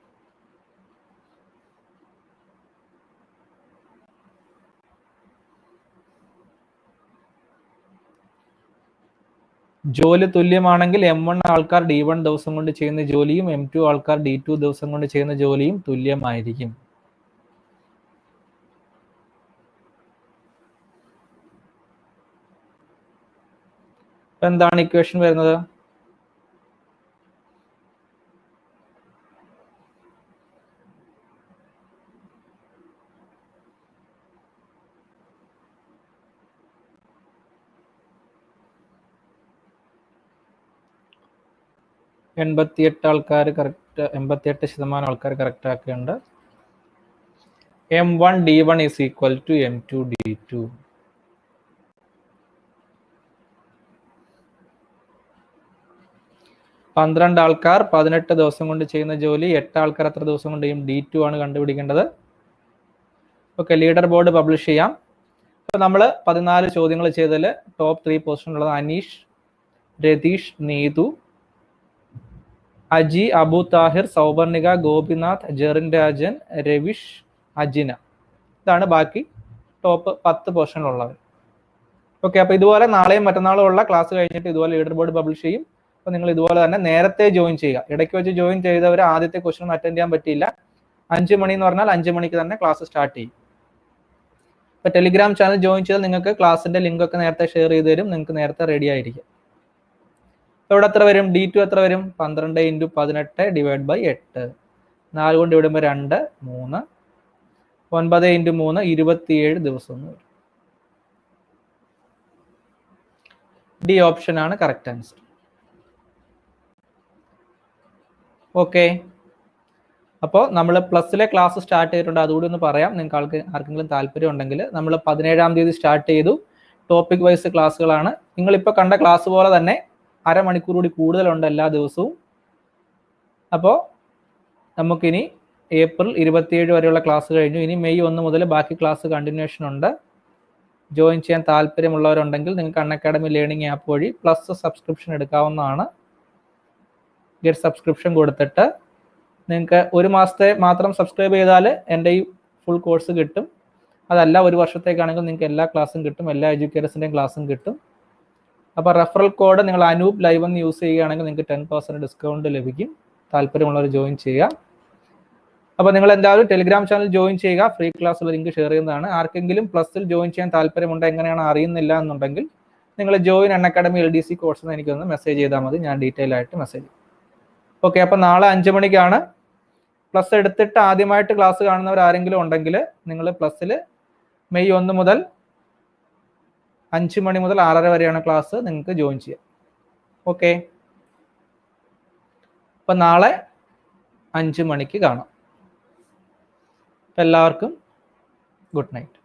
ജോലി തുല്യമാണെങ്കിൽ എം വൺ ആൾക്കാർ ഡി വൺ ദിവസം കൊണ്ട് ചെയ്യുന്ന ജോലിയും എം ടു ആൾക്കാർ ഡി ടു ദിവസം കൊണ്ട് ചെയ്യുന്ന ജോലിയും തുല്യമായിരിക്കും. എന്താണ് ഇക്വേഷൻ വരുന്നത്? എൺപത്തിയെട്ട് ആൾക്കാർ കറക്റ്റ്, എൺപത്തിയെട്ട് ശതമാനം ആൾക്കാർ കറക്റ്റ് ആക്കുന്നുണ്ട്. M one D one is equal to M two D two. പന്ത്രണ്ട് ആൾക്കാർ പതിനെട്ട് ദിവസം കൊണ്ട് ചെയ്യുന്ന ജോലി എട്ട് ആൾക്കാർ എത്ര ദിവസം കൊണ്ട് ചെയ്യും? ഡി ടു ആണ് കണ്ടുപിടിക്കേണ്ടത്. ഓക്കെ, ലീഡർ ബോർഡ് പബ്ലിഷ് ചെയ്യാം. അപ്പോൾ നമ്മൾ പതിനാല് ചോദ്യങ്ങൾ ചെയ്തതിൽ ടോപ്പ് ത്രീ പൊസിഷനുള്ളത് അനീഷ്, രതീഷ്, നീതു, അജി, അബു താഹിർ, സൗവർണിക, ഗോപിനാഥ്, ജെറിൻ രാജൻ, രവിഷ്, അജിന. ഇതാണ് ബാക്കി ടോപ്പ് പത്ത് പൊസിഷനിലുള്ളവർ. ഓക്കെ, അപ്പോൾ ഇതുപോലെ നാളെയും മറ്റന്നാളും ഉള്ള ക്ലാസ് കഴിഞ്ഞിട്ട് ഇതുപോലെ ലീഡർ ബോർഡ് പബ്ലിഷ് ചെയ്യും. അപ്പോൾ നിങ്ങൾ ഇതുപോലെ തന്നെ നേരത്തെ ജോയിൻ ചെയ്യുക. ഇടയ്ക്ക് വെച്ച് ജോയിൻ ചെയ്തവർ ആദ്യത്തെ ക്വസ്റ്റ്യൻ അറ്റൻഡ് ചെയ്യാൻ പറ്റിയില്ല. അഞ്ച് മണി എന്ന് പറഞ്ഞാൽ അഞ്ച് മണിക്ക് തന്നെ ക്ലാസ് സ്റ്റാർട്ട് ചെയ്യും. ഇപ്പോൾ ടെലിഗ്രാം ചാനൽ ജോയിൻ ചെയ്താൽ നിങ്ങൾക്ക് ക്ലാസ്സിന്റെ ലിങ്ക് ഒക്കെ നേരത്തെ ഷെയർ ചെയ്ത് തരും. നിങ്ങൾക്ക് നേരത്തെ റെഡി ആയിരിക്കും. ഇവിടെ എത്ര വരും? ഡി ടു എത്ര വരും? പന്ത്രണ്ട് ഇൻറ്റു പതിനെട്ട് ഡിവൈഡ് ബൈ എട്ട്. നാല് കൊണ്ട് വിടുമ്പോൾ രണ്ട്, മൂന്ന്. ഒൻപത് ഇൻറ്റു മൂന്ന്, ഇരുപത്തിയേഴ് ദിവസം എന്ന് വരും. ഡി ഓപ്ഷൻ ആണ് കറക്റ്റ് ആൻസർ. ഓക്കെ, അപ്പോൾ നമ്മൾ പ്ലസ്സിലെ ക്ലാസ് സ്റ്റാർട്ട് ചെയ്തിട്ടുണ്ട്. അതുകൂടി ഒന്ന് പറയാം. നിങ്ങൾക്ക് ആൾക്ക് ആർക്കെങ്കിലും താല്പര്യം ഉണ്ടെങ്കിൽ നമ്മൾ പതിനേഴാം തീയതി സ്റ്റാർട്ട് ചെയ്തു. ടോപ്പിക് വൈസ് ക്ലാസ്സുകളാണ്. നിങ്ങളിപ്പോൾ കണ്ട ക്ലാസ് പോലെ തന്നെ അരമണിക്കൂർ കൂടി കൂടുതലുണ്ട് എല്ലാ ദിവസവും. അപ്പോൾ നമുക്കിനി ഏപ്രിൽ ഇരുപത്തിയേഴ് വരെയുള്ള ക്ലാസ് കഴിഞ്ഞു. ഇനി മെയ് ഒന്ന് മുതൽ ബാക്കി ക്ലാസ് കണ്ടിന്യൂഷൻ ഉണ്ട്. ജോയിൻ ചെയ്യാൻ താല്പര്യമുള്ളവരുണ്ടെങ്കിൽ നിങ്ങൾക്ക് അൺഅക്കാഡമി ലേണിംഗ് ആപ്പ് വഴി പ്ലസ് സബ്സ്ക്രിപ്ഷൻ എടുക്കാവുന്നതാണ്. ഗെറ്റ് സബ്സ്ക്രിപ്ഷൻ കൊടുത്തിട്ട് നിങ്ങൾക്ക് ഒരു മാസത്തെ മാത്രം സബ്സ്ക്രൈബ് ചെയ്താൽ എൻ്റെ ഈ ഫുൾ കോഴ്സ് കിട്ടും. അതല്ല ഒരു വർഷത്തേക്കാണെങ്കിൽ നിങ്ങൾക്ക് എല്ലാ ക്ലാസ്സും കിട്ടും, എല്ലാ എഡ്യൂക്കേറ്റേഴ്സിൻ്റെയും ക്ലാസ്സും കിട്ടും. അപ്പോൾ റെഫറൽ കോഡ് നിങ്ങൾ അനൂപ് ലൈവ് എന്ന് യൂസ് ചെയ്യുകയാണെങ്കിൽ നിങ്ങൾക്ക് ടെൻ പെർസെൻറ്റ് ഡിസ്കൗണ്ട് ലഭിക്കും. താല്പര്യമുള്ളവർ ജോയിൻ ചെയ്യുക. അപ്പോൾ നിങ്ങൾ എന്തായാലും ടെലിഗ്രാം ചാനൽ ജോയിൻ ചെയ്യുക. ഫ്രീ ക്ലാസ്സുള്ള ലിങ്ക് ഷെയർ ചെയ്യുന്നതാണ്. ആർക്കെങ്കിലും പ്ലസിൽ ജോയിൻ ചെയ്യാൻ താല്പര്യമുണ്ട്, എങ്ങനെയാണ് അറിയുന്നില്ല എന്നുണ്ടെങ്കിൽ നിങ്ങൾ join Unacademy L D C course എന്ന് എനിക്കൊന്ന് മെസ്സേജ് ചെയ്താൽ മതി, ഞാൻ ഡീറ്റെയിൽ ആയിട്ട് മെസ്സേജ് ചെയ്യും. ഓക്കെ, അപ്പോൾ നാളെ അഞ്ച് മണിക്കാണ്. പ്ലസ് എടുത്തിട്ട് ആദ്യമായിട്ട് ക്ലാസ് കാണുന്നവർ ആരെങ്കിലും ഉണ്ടെങ്കിൽ നിങ്ങൾ പ്ലസ്സിൽ മെയ് ഒന്ന് മുതൽ അഞ്ച് മണി മുതൽ ആറര വരെയാണ് ക്ലാസ്, നിങ്ങൾക്ക് ജോയിൻ ചെയ്യാം. ഓക്കെ, അപ്പം നാളെ അഞ്ച് മണിക്ക് കാണാം. എല്ലാവർക്കും ഗുഡ് നൈറ്റ്.